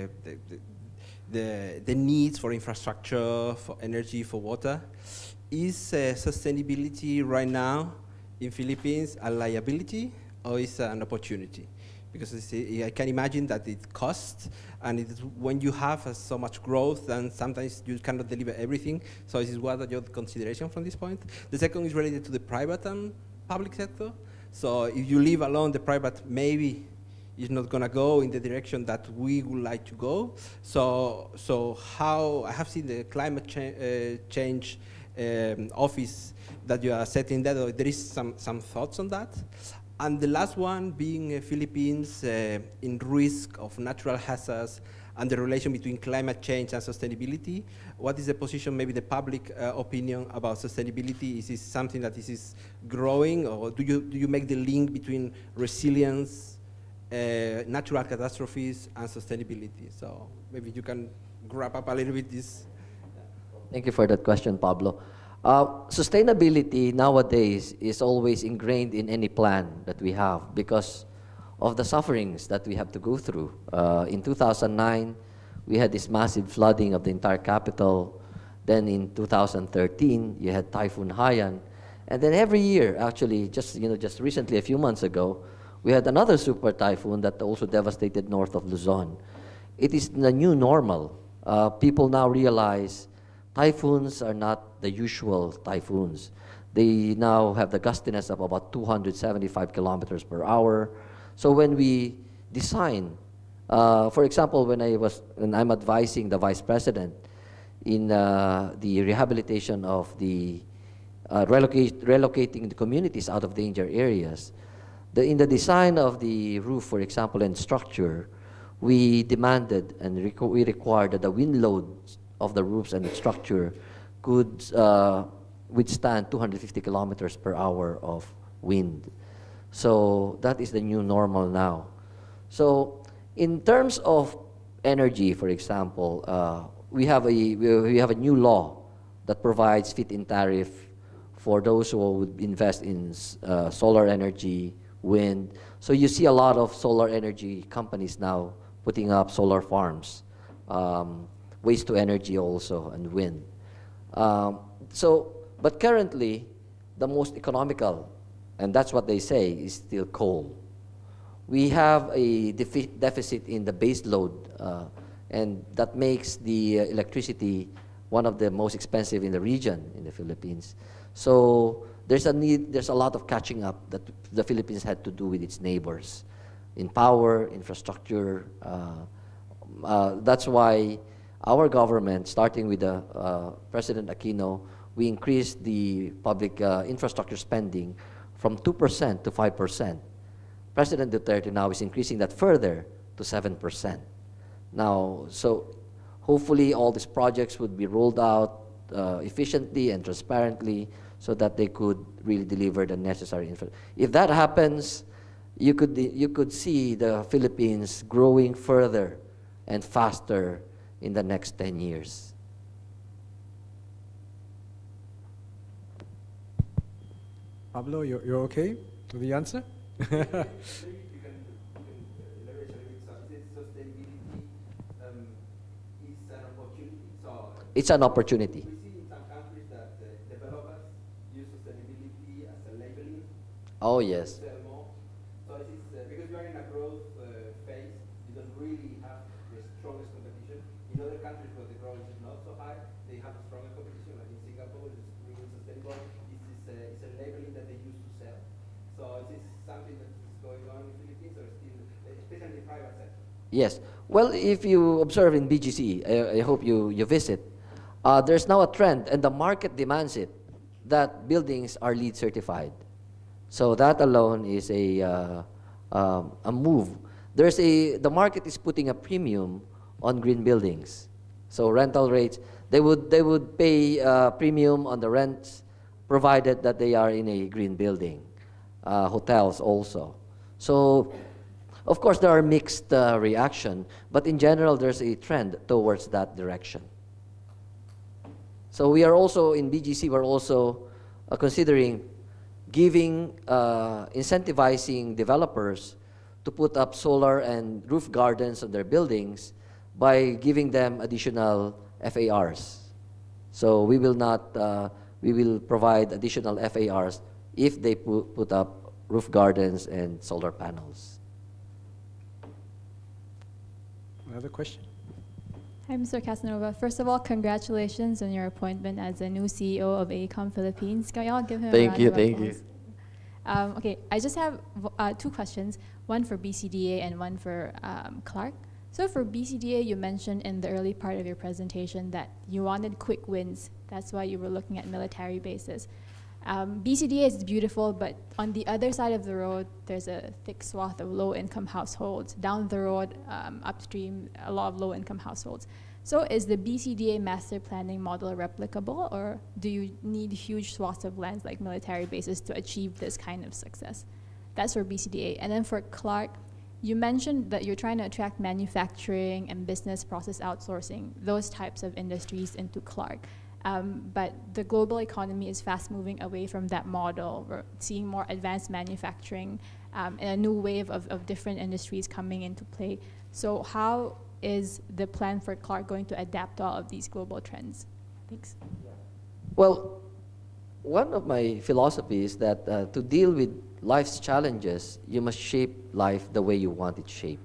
S4: the needs for infrastructure, for energy, for water, is sustainability right now in Philippines a liability or is an opportunity? Because I can imagine that it costs, and when you have so much growth, then sometimes you cannot deliver everything. So this is what are your consideration from this point. The second is related to the private and public sector. So if you leave alone the private, maybe it's not going to go in the direction that we would like to go. So how, I have seen the climate change office that you are setting there. There is some thoughts on that. And the last one being Philippines in risk of natural hazards and the relation between climate change and sustainability. What is the position, maybe the public opinion about sustainability? Is this something that is growing, or do you make the link between resilience, natural catastrophes, and sustainability? So maybe you can wrap up a little bit this.
S2: Thank you for that question, Pablo. Sustainability nowadays is always ingrained in any plan that we have because of the sufferings that we have to go through. In 2009, we had this massive flooding of the entire capital. Then in 2013, you had Typhoon Haiyan. And then every year, actually, just recently, a few months ago, we had another super typhoon that also devastated north of Luzon. It is the new normal. People now realize typhoons are not the usual typhoons. They now have the gustiness of about 275 kilometers per hour. So when we design, for example, when I'm advising the Vice President in the rehabilitation of the relocating the communities out of danger areas, in the design of the roof, for example, and structure, we demanded and we required that the wind loads of the roofs and the structure could withstand 250 kilometers per hour of wind. So that is the new normal now. So in terms of energy, for example, we have a new law that provides fit-in tariff for those who would invest in solar energy, wind. So you see a lot of solar energy companies now putting up solar farms. Waste to energy also, and wind. But currently, the most economical, and that's what they say, is still coal. We have a deficit in the base load, and that makes the electricity one of the most expensive in the region, in the Philippines. So there's a lot of catching up that the Philippines had to do with its neighbors in power, infrastructure. That's why our government, starting with President Aquino, we increased the public infrastructure spending from 2% to 5%. President Duterte now is increasing that further to 7%. Now, so hopefully all these projects would be rolled out efficiently and transparently so that they could really deliver the necessary infrastructure. If that happens, you could see the Philippines growing further and faster in the next 10 years.
S3: Pablo, you're okay with the answer?
S4: Maybe you can elaborate a little bit. So sustainability is an opportunity. So
S2: It's an opportunity.
S4: we see in some countries that developers use sustainability as a labeling.
S2: Oh,
S4: To
S2: yes.
S4: sell more. So it is because you are in a growth phase, you don't really have the strongest competition. In other countries where the growth is not so high, they have a stronger competition. Like in Singapore, it's green sustainable. It's a labeling that they use to sell. So is this something that is going on in the Philippines or still, especially in the private sector?
S2: Yes. Well, if you observe in BGC, I hope you visit, there's now a trend, and the market demands it, that buildings are LEED certified. So that alone is a move. The market is putting a premium on green buildings. So rental rates, they would pay a premium on the rents provided that they are in a green building. Hotels also. So, of course, there are mixed reaction, but in general, there's a trend towards that direction. So we are also, in BGC, we're also considering giving, incentivizing developers to put up solar and roof gardens on their buildings by giving them additional FARs. So we will not, we will provide additional FARs if they put up roof gardens and solar panels.
S3: Another question?
S5: Hi, Mr. Casanova. First of all, congratulations on your appointment as the new CEO of AECOM Philippines. Can y'all give him a round of applause? Okay, I just have two questions, one for BCDA and one for Clark. So for BCDA, you mentioned in the early part of your presentation that you wanted quick wins. That's why you were looking at military bases. BCDA is beautiful, but on the other side of the road, there's a thick swath of low-income households. Down the road, upstream, a lot of low-income households. So is the BCDA master planning model replicable, or do you need huge swaths of lands like military bases to achieve this kind of success? That's for BCDA. And then for Clark, you mentioned that you're trying to attract manufacturing and business process outsourcing, those types of industries into Clark. But the global economy is fast moving away from that model. We're seeing more advanced manufacturing and a new wave of different industries coming into play. So how is the plan for Clark going to adapt to all of these global trends? Thanks.
S2: Well, one of my philosophies is that to deal with life's challenges, you must shape life the way you want it shaped.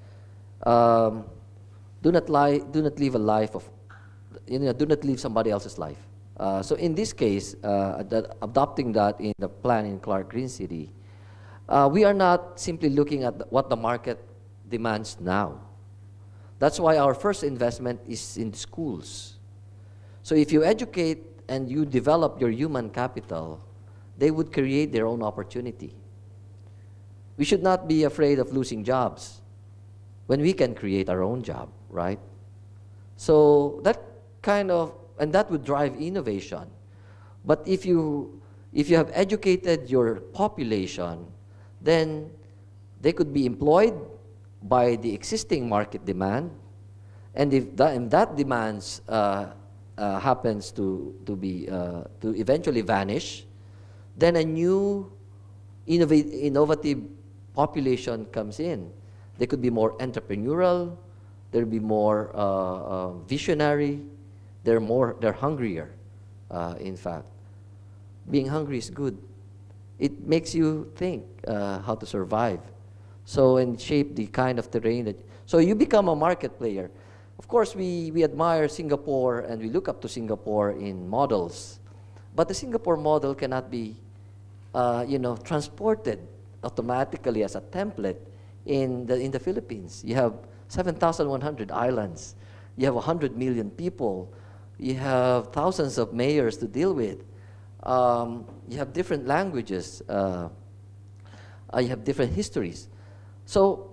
S2: Do not live a life of, do not live somebody else's life. So in this case, adopting that in the plan in Clark Green City, we are not simply looking at what the market demands now. That's why our first investment is in schools. So if you educate and you develop your human capital, they would create their own opportunity. We should not be afraid of losing jobs when we can create our own job, right? So that kind of, and that would drive innovation. But if you have educated your population, then they could be employed by the existing market demand, and if that demands happens to eventually vanish, then a new innovative population comes in. They could be more entrepreneurial. They'll be more visionary. They're hungrier. In fact, being hungry is good. It makes you think how to survive. So, and shape the kind of terrain that, so you become a market player. Of course, we admire Singapore and we look up to Singapore in models, but the Singapore model cannot be, transported automatically as a template in the Philippines. You have 7,100 islands. You have 100 million people. You have thousands of mayors to deal with. You have different languages. You have different histories. So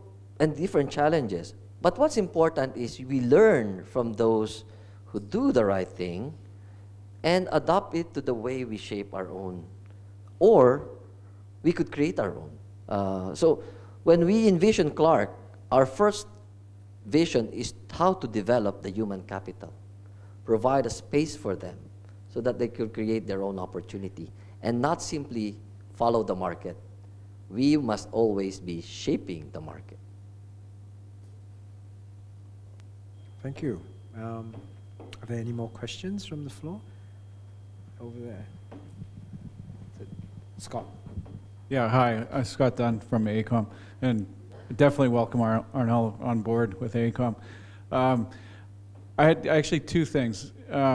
S2: and different challenges. But what's important is we learn from those who do the right thing and adopt it to the way we shape our own. Or we could create our own. So when we envision Clark, our first vision is how to develop the human capital, provide a space for them so that they could create their own opportunity and not simply follow the market. We must always be shaping the market.
S3: Thank you. Are there any more questions from the floor? Over there. Scott.
S6: Yeah, hi, I'm Scott Dunn from AECOM, and definitely welcome Arnel on board with AECOM. I had actually two things.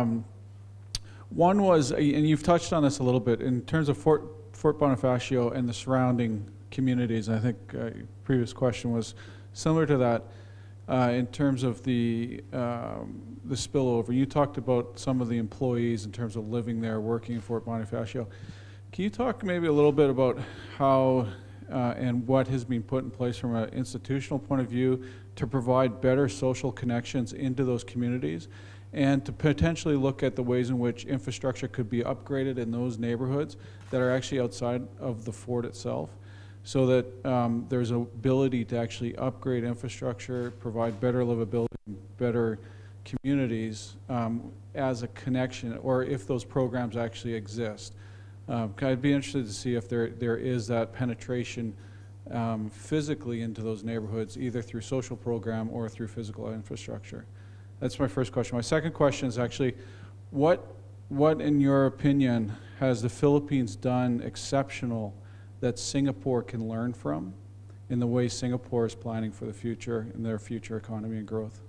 S6: One was, and you've touched on this a little bit, in terms of Fort Bonifacio and the surrounding communities. I think previous question was similar to that in terms of the spillover. You talked about some of the employees in terms of living there, working in Fort Bonifacio. Can you talk maybe a little bit about how and what has been put in place from an institutional point of view to provide better social connections into those communities, and to potentially look at the ways in which infrastructure could be upgraded in those neighborhoods that are actually outside of the fort itself, so that there's an ability to actually upgrade infrastructure, provide better livability, better communities as a connection, or if those programs actually exist. I'd be interested to see if there is that penetration physically into those neighborhoods, either through social program or through physical infrastructure. That's my first question. My second question is actually, what in your opinion has the Philippines done exceptional that Singapore can learn from in the way Singapore is planning for the future and their future economy and growth?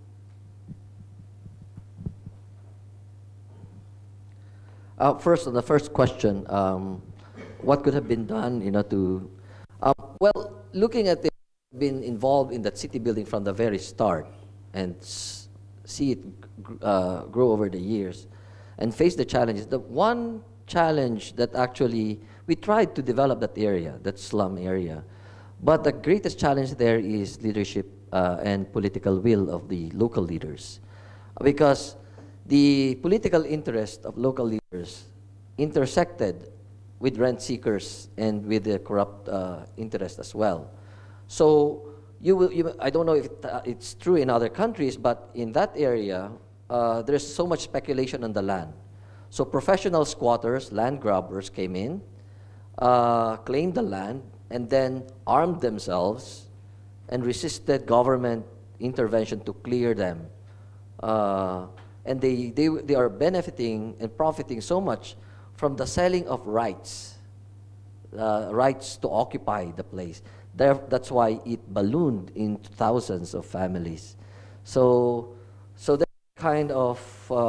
S2: First, on the first question, what could have been done, to, well, looking at it, been involved in that city building from the very start and see it grow over the years and face the challenges. The one challenge that actually, we tried to develop that area, that slum area, but the greatest challenge there is leadership and political will of the local leaders, because the political interest of local leaders intersected with rent seekers and with the corrupt interest as well. So I don't know if it's true in other countries, but in that area, there's so much speculation on the land. So professional squatters, land grabbers came in, claimed the land, and then armed themselves and resisted government intervention to clear them. And they are benefiting and profiting so much from the selling of rights, rights to occupy the place. That's why it ballooned into thousands of families. So that kind of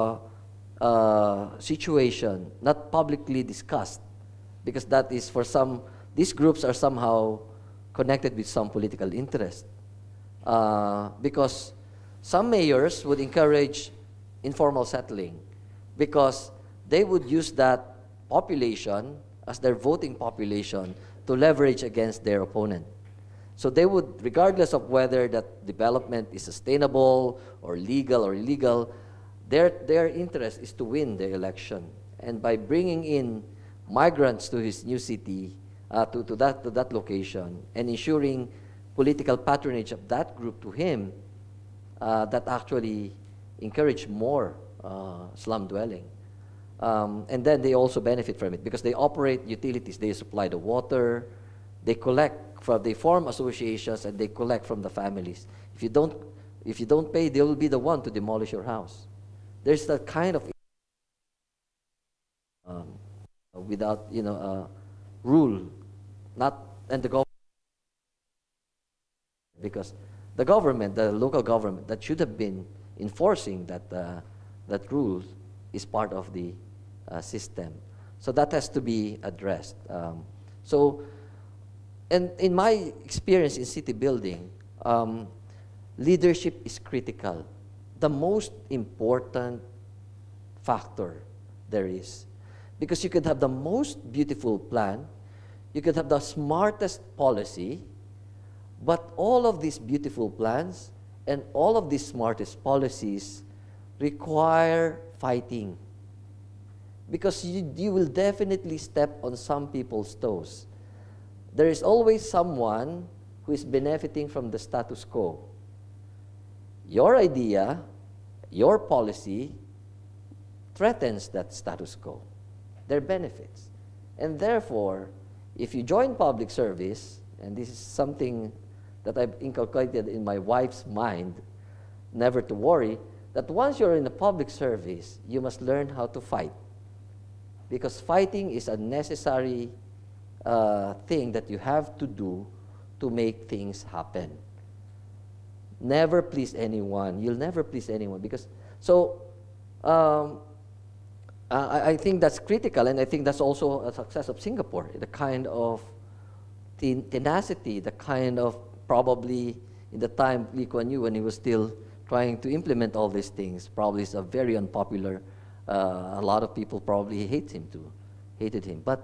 S2: situation, not publicly discussed, because that is for some, these groups are somehow connected with some political interest. Because some mayors would encourage informal settling because they would use that population as their voting population to leverage against their opponent. So they would, regardless of whether that development is sustainable or legal or illegal, their interest is to win the election. And by bringing in migrants to his new city, to that location, and ensuring political patronage of that group to him, that actually encourage more slum dwelling. And then they also benefit from it because they operate utilities. They supply the water, they they form associations, and they collect from the families. If you don't pay, they will be the one to demolish your house. There's that kind of without rule, and the government, because the government, the local government that should have been enforcing that rule is part of the system. So that has to be addressed. And in my experience in city building, leadership is critical. The most important factor there is. Because you could have the most beautiful plan, you could have the smartest policy, But all of these beautiful plans and all of these smartest policies require fighting. Because you will definitely step on some people's toes. There is always someone who is benefiting from the status quo. Your idea, your policy, threatens that status quo, their benefits. And therefore, if you join public service, and this is something that I've inculcated in my wife's mind, never to worry, that once you're in the public service, you must learn how to fight. Because fighting is a necessary thing that you have to do to make things happen. Never please anyone. You'll never please anyone. Because, so, I think that's critical, and I think that's also a success of Singapore, the kind of tenacity, the kind of probably in the time Lee Kuan Yew when he was still trying to implement all these things, probably is a very unpopular, a lot of people probably hated him. But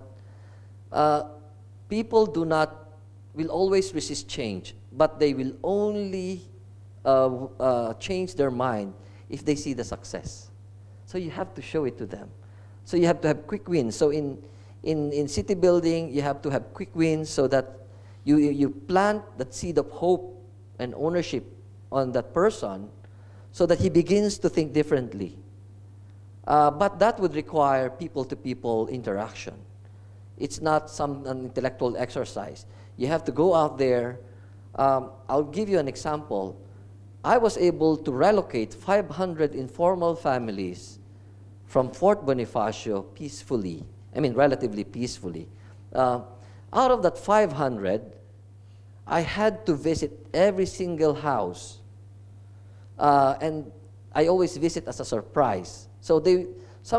S2: people will always resist change, but they will only change their mind if they see the success. So you have to show it to them. So you have to have quick wins. So in city building, you have to have quick wins so that you plant that seed of hope and ownership on that person so that he begins to think differently. But that would require people-to-people interaction. It's not an intellectual exercise. You have to go out there. I'll give you an example. I was able to relocate 500 informal families from Fort Bonifacio peacefully, relatively peacefully. Out of that 500, I had to visit every single house. And I always visit as a surprise. So they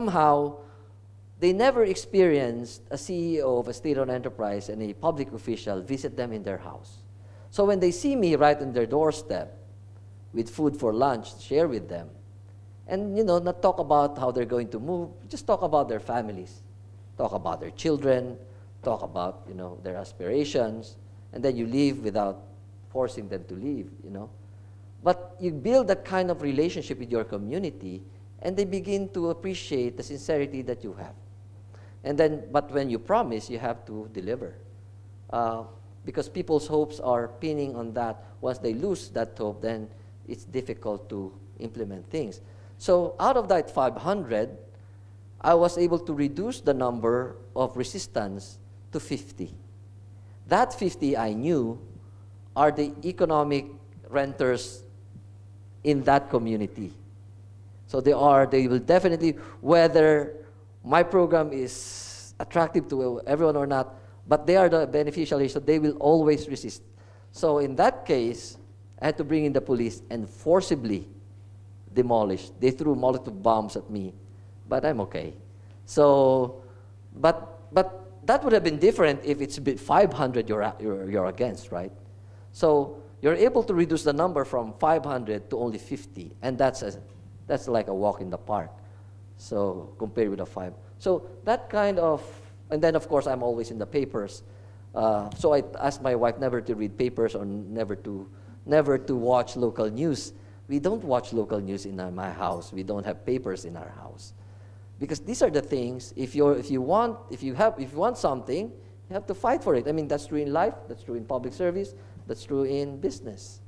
S2: never experienced a CEO of a state-owned enterprise and a public official visit them in their house. So when they see me right on their doorstep with food for lunch, share with them, and not talk about how they're going to move, just talk about their families, talk about their children, talk about their aspirations, and then you leave without forcing them to leave. But you build that kind of relationship with your community, and they begin to appreciate the sincerity that you have. And then, but when you promise, you have to deliver. Because people's hopes are pinning on that. Once they lose that hope, then it's difficult to implement things. So out of that 500, I was able to reduce the number of resistance to 50. That 50 I knew are the economic renters in that community. So they will definitely, whether my program is attractive to everyone or not, but they are the beneficiaries, so they will always resist. So in that case, I had to bring in the police and forcibly demolish. They threw Molotov bombs at me, but I'm okay. So, but that would have been different if it's 500 you're against, right? So you're able to reduce the number from 500 to only 50, and that's like a walk in the park. So compared with the 5. So that kind of, and then of course I'm always in the papers. So I asked my wife never to read papers or never to watch local news. We don't watch local news in my house. We don't have papers in our house, because these are the things. If you want something, you have to fight for it. I mean, that's true in life. That's true in public service. That's true in business.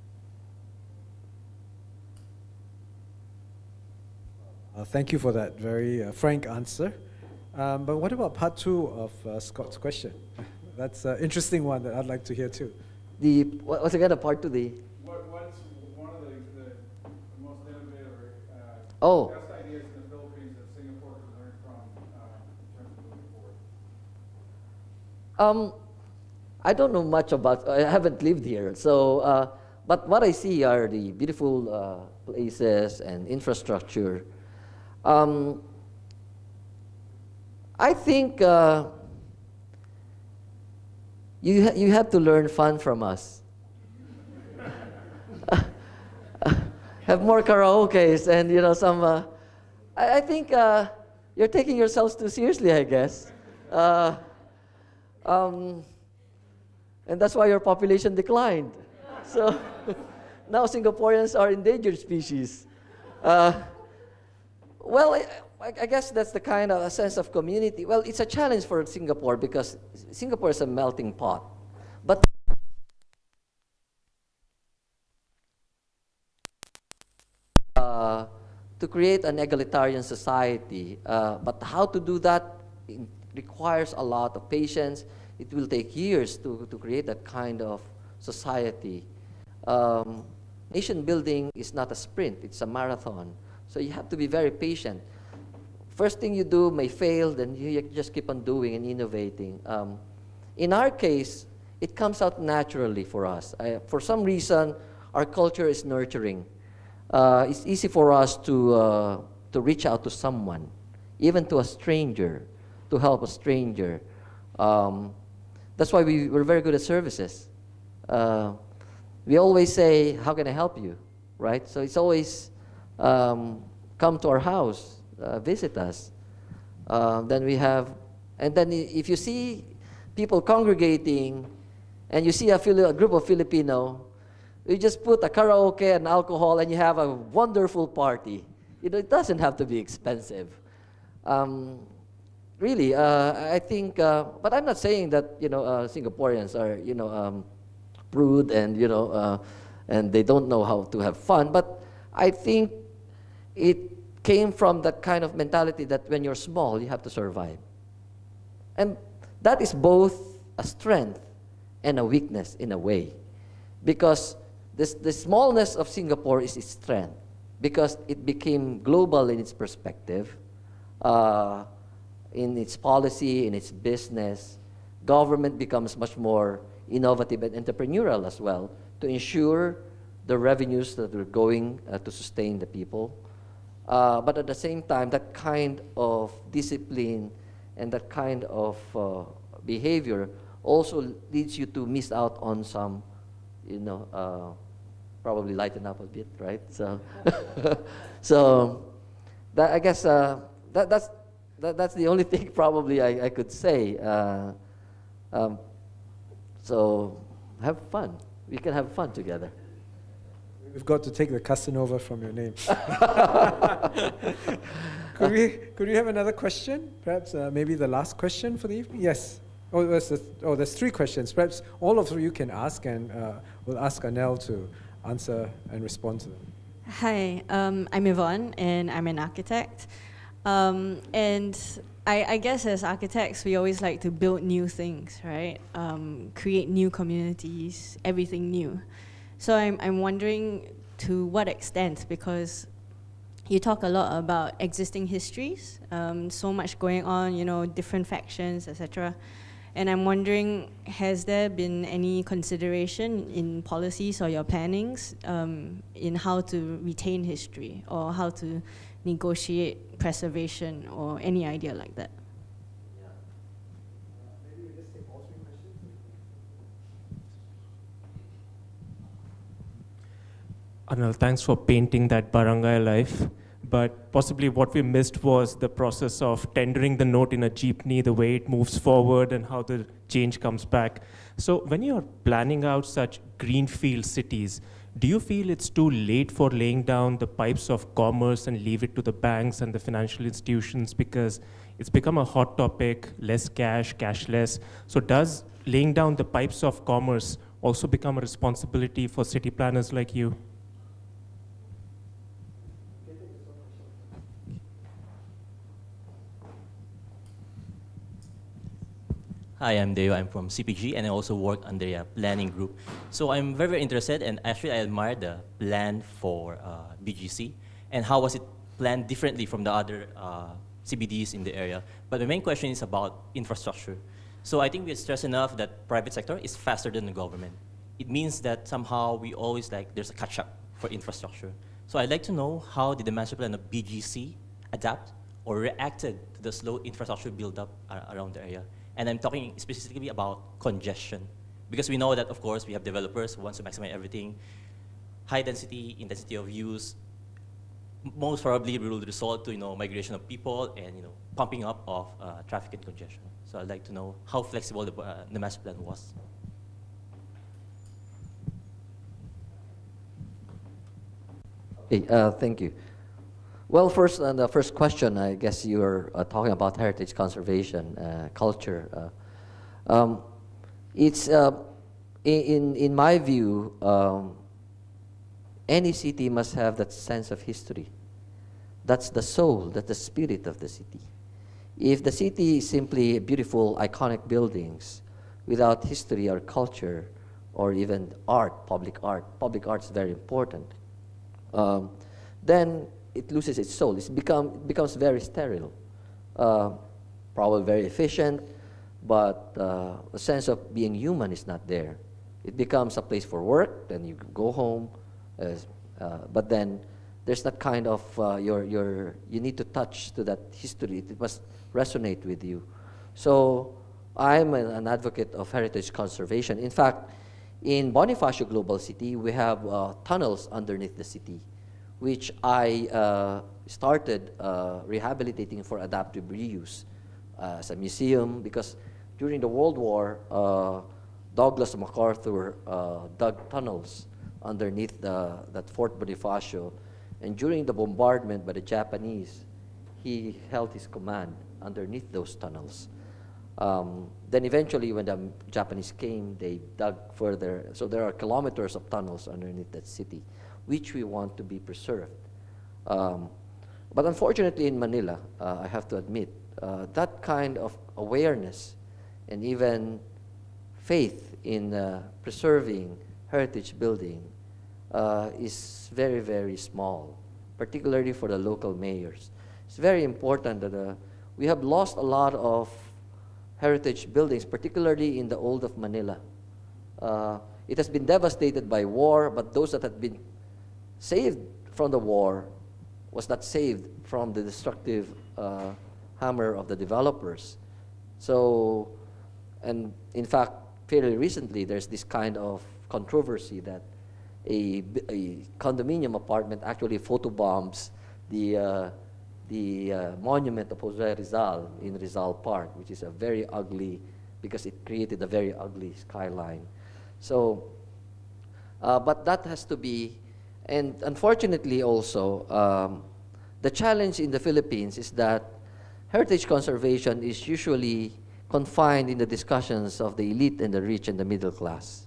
S3: Thank you for that very frank answer. But what about part 2 of Scott's question? That's an interesting one that I'd like to hear too.
S2: What's again a part 2?
S6: What's one of the most innovative best ideas in the Philippines that Singapore can learn from in terms of moving forward?
S2: I don't know much about. I haven't lived here, so. But what I see are the beautiful places and infrastructure. I think you have to learn fun from us. Have more karaokes and some. I think you're taking yourselves too seriously, I guess. And that's why your population declined. So now Singaporeans are endangered species. Well, I guess that's the kind of a sense of community. Well, it's a challenge for Singapore because Singapore is a melting pot. But to create an egalitarian society, but how to do that requires a lot of patience. It will take years to create that kind of society. Nation building is not a sprint, it's a marathon. So you have to be very patient. First thing you do may fail, then you just keep on doing and innovating. In our case, it comes out naturally for us. For some reason, our culture is nurturing. It's easy for us to reach out to someone, even to a stranger, to help a stranger. That's why we're very good at services. We always say, how can I help you, right? So it's always, come to our house, visit us. Then we have, and then if you see people congregating, and you see a group of Filipino, you just put a karaoke and alcohol, and you have a wonderful party. You know, it doesn't have to be expensive. Really, I think, but I'm not saying that, you know, Singaporeans are, you know, prude and, you know, and they don't know how to have fun. But I think it came from that kind of mentality that when you're small, you have to survive. And that is both a strength and a weakness in a way. Because the smallness of Singapore is its strength, because it became global in its perspective, in its policy, in its business. Government becomes much more innovative and entrepreneurial as well to ensure the revenues that are going to sustain the people. But at the same time, that kind of discipline and that kind of behavior also leads you to miss out on some, you know, probably lighten up a bit, right? So, so that, I guess that's the only thing probably I could say. So have fun. We can have fun together.
S3: We've got to take the Casanova from your name. Could we have another question? Perhaps maybe the last question for the evening? Yes. Oh, there's three questions. Perhaps all of you can ask, and we'll ask Arnel to answer and respond to them.
S7: Hi, I'm Yvonne, and I'm an architect. And I guess as architects, we always like to build new things, right? Create new communities, everything new. So I'm wondering to what extent, because you talk a lot about existing histories, so much going on, you know, different factions, etc. And I'm wondering, has there been any consideration in policies or your plannings in how to retain history or how to negotiate preservation or any idea like that?
S3: Maybe we just take all three questions.
S8: Arnel, thanks for painting that barangay life. But possibly what we missed was the process of tendering the note in a jeepney, the way it moves forward and how the change comes back. So when you're planning out such greenfield cities, do you feel it's too late for laying down the pipes of commerce and leave it to the banks and the financial institutions, because it's become a hot topic, less cash, cashless? So does laying down the pipes of commerce also become a responsibility for city planners like you?
S9: Hi, I'm Deo. I'm from CPG, and I also work under a planning group. So I'm very, very interested, and actually I admire the plan for BGC, and how was it planned differently from the other CBDs in the area. But the main question is about infrastructure. So I think we stress enough that private sector is faster than the government. It means that somehow we always there's a catch-up for infrastructure. So I'd like to know, how did the master plan of BGC adapt or reacted to the slow infrastructure build-up around the area? And I'm talking specifically about congestion, because we know that, of course, we have developers who want to maximize everything. High density, intensity of use, most probably will result to, migration of people and, pumping up of traffic and congestion. So I'd like to know how flexible the master plan was.
S2: Hey, thank you. Well, first, on the first question, I guess you're talking about heritage conservation, culture. It's, in my view, any city must have that sense of history. That's the soul, that's the spirit of the city. If the city is simply beautiful, iconic buildings without history or culture, or even art, public art is very important, then it loses its soul. It becomes very sterile, probably very efficient, but the sense of being human is not there. It becomes a place for work, then you go home, but then there's that kind of, you need to touch to that history. It must resonate with you. So I'm an advocate of heritage conservation. In fact, in Bonifacio Global City, we have tunnels underneath the city, which I started rehabilitating for adaptive reuse as a museum, because during the World War, Douglas MacArthur dug tunnels underneath that Fort Bonifacio, and during the bombardment by the Japanese, he held his command underneath those tunnels. Then eventually, when the Japanese came, they dug further. So there are kilometers of tunnels underneath that city, which we want to be preserved. But unfortunately, in Manila, I have to admit, that kind of awareness and even faith in preserving heritage building is very, very small, particularly for the local mayors. It's very important that we have lost a lot of heritage buildings, particularly in the old of Manila. It has been devastated by war, but those that had been saved from the war was not saved from the destructive hammer of the developers. So, and in fact, fairly recently, there's this kind of controversy that a condominium apartment actually photobombs the monument of Jose Rizal in Rizal Park, which is a very ugly, because it created a very ugly skyline. So, but that has to be, and unfortunately also, the challenge in the Philippines is that heritage conservation is usually confined in the discussions of the elite and the rich and the middle class.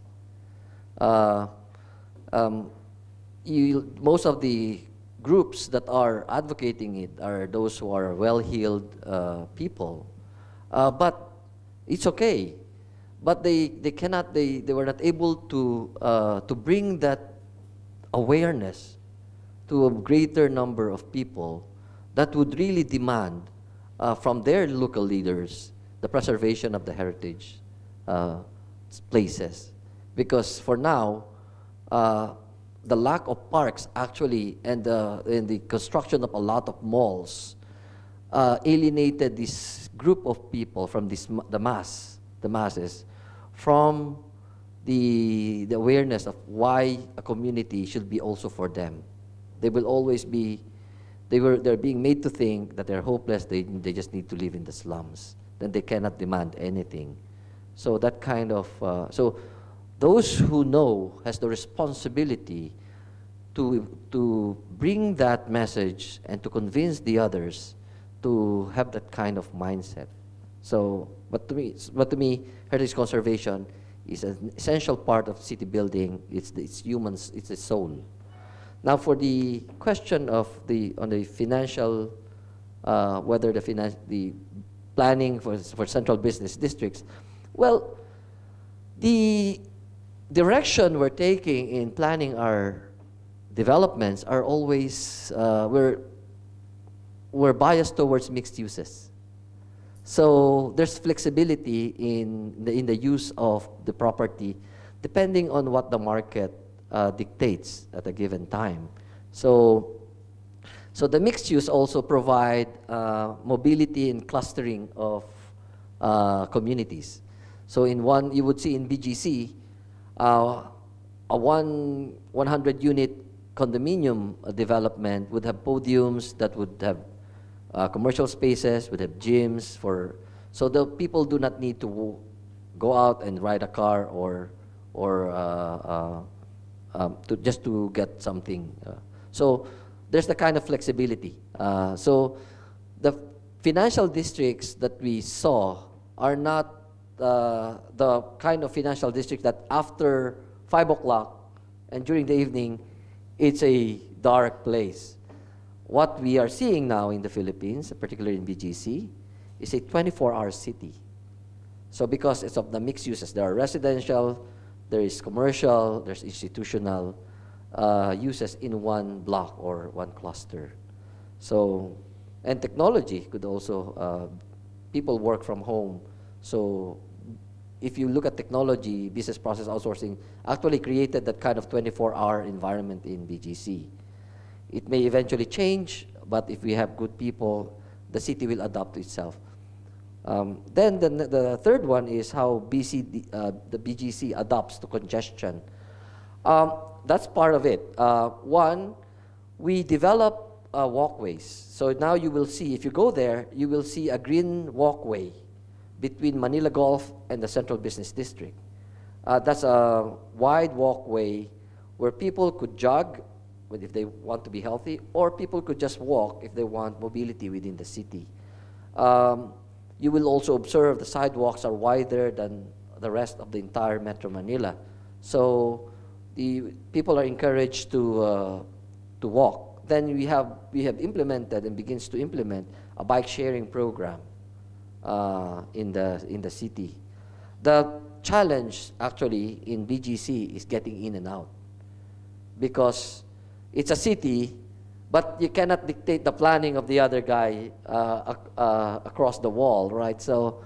S2: Most of the groups that are advocating it are those who are well-heeled people, but it's okay. But they were not able to bring that awareness to a greater number of people that would really demand from their local leaders the preservation of the heritage places. Because for now, the lack of parks actually and the construction of a lot of malls alienated this group of people from the masses from the awareness of why a community should be also for them. They will always be, they're being made to think that they're hopeless, they just need to live in the slums. Then they cannot demand anything. So that kind of, so those who know has the responsibility to bring that message and to convince the others to have that kind of mindset. So, but to me, heritage conservation is an essential part of city building. It's humans, it's a soul. Now, for the question of on the financial, whether the planning for central business districts, well, the direction we're taking in planning our developments are always, we're biased towards mixed uses. So there's flexibility in the use of the property depending on what the market dictates at a given time. So the mixed use also provide mobility and clustering of communities. So in one, you would see in BGC, a 100-unit condominium development would have podiums that would have commercial spaces, would have gyms so the people do not need to go out and ride a car or just to get something. So there's the kind of flexibility. So the financial districts that we saw are not the kind of financial district that after 5 o'clock and during the evening, it's a dark place. What we are seeing now in the Philippines, particularly in BGC, is a 24-hour city. So because it's of the mixed uses, there are residential, there is commercial, there's institutional uses in one block or one cluster. So, and technology could also, people work from home. So if you look at technology, business process outsourcing actually created that kind of 24-hour environment in BGC. It may eventually change, but if we have good people, the city will adapt to itself. Then the third one is how the BGC adapts to congestion. That's part of it. One, we develop walkways. So now you will see, if you go there, you will see a green walkway between Manila Gulf and the Central Business District. That's a wide walkway where people could jog if they want to be healthy, or people could just walk if they want mobility within the city. You will also observe the sidewalks are wider than the rest of the entire Metro Manila. So the people are encouraged to walk. Then we have implemented and begins to implement a bike sharing program in the city. The challenge actually in BGC is getting in and out, because it's a city, but you cannot dictate the planning of the other guy across the wall, right? So,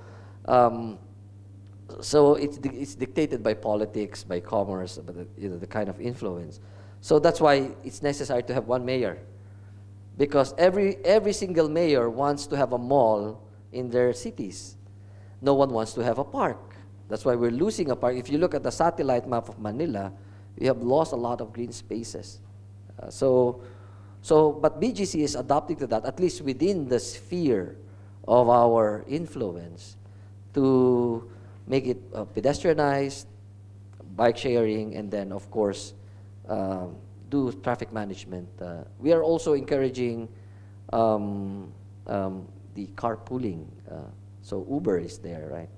S2: so it's dictated by politics, by commerce, by the kind of influence. So that's why it's necessary to have one mayor, because every single mayor wants to have a mall in their cities. No one wants to have a park. That's why we're losing a park. If you look at the satellite map of Manila, we have lost a lot of green spaces. But BGC is adapting to that, at least within the sphere of our influence, to make it pedestrianized, bike sharing, and then, of course, do traffic management. We are also encouraging the carpooling. So Uber is there, right?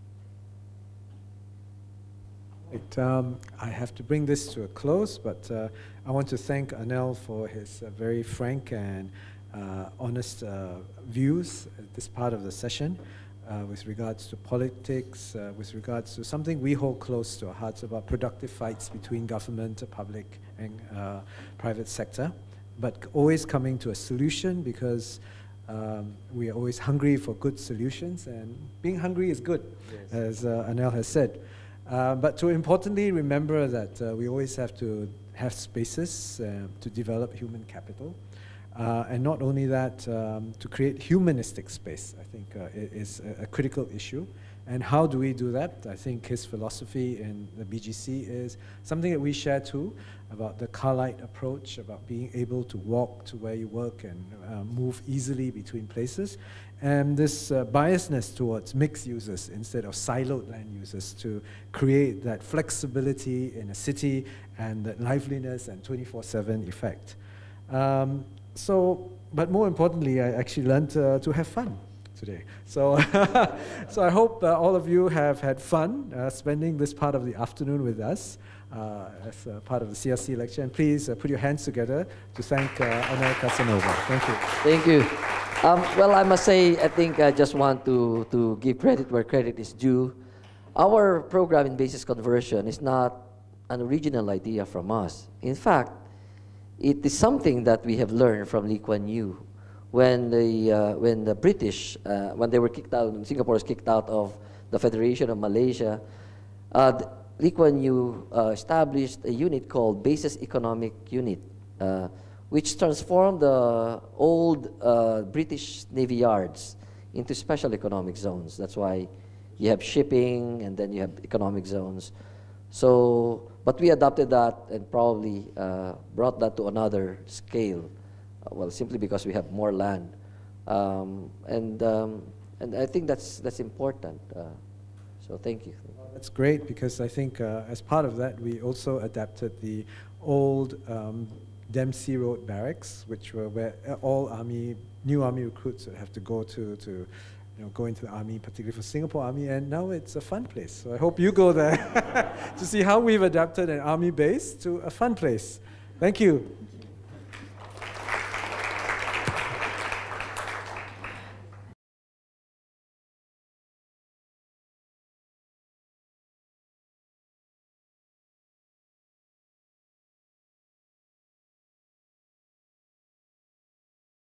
S3: I have to bring this to a close, but I want to thank Arnel for his very frank and honest views at this part of the session with regards to politics, with regards to something we hold close to our hearts about productive fights between government, public, and private sector, but always coming to a solution, because we are always hungry for good solutions, and being hungry is good, yes, as Arnel has said. But to importantly remember that we always have to have spaces to develop human capital. And not only that, to create humanistic space, I think is a critical issue. And how do we do that? I think his philosophy in the BGC is something that we share too, about the car-light approach, about being able to walk to where you work and move easily between places. And this biasness towards mixed users instead of siloed land users, to create that flexibility in a city and that liveliness and 24/7 effect. But more importantly, I actually learned to have fun today. So, so I hope all of you have had fun spending this part of the afternoon with us as part of the CLC lecture. And please put your hands together to thank Arnel Casanova. Thank you.
S2: Thank you. Well, I must say, I think I just want to give credit where credit is due. Our program in basis conversion is not an original idea from us. In fact, it is something that we have learned from Lee Kuan Yew. When the British, when they were kicked out, Singapore was kicked out of the Federation of Malaysia, Lee Kuan Yew established a unit called Basis Economic Unit, which transformed the old British Navy yards into special economic zones. That's why you have shipping, and then you have economic zones. So, but we adopted that and probably brought that to another scale. Well, simply because we have more land, and I think that's important. So thank you.
S3: That's great, because I think as part of that we also adapted the old Dempsey Road Barracks, which were where all new army recruits would have to go to go into the army, particularly for Singapore Army, and now it's a fun place. So I hope you go there to see how we've adapted an army base to a fun place. Thank you.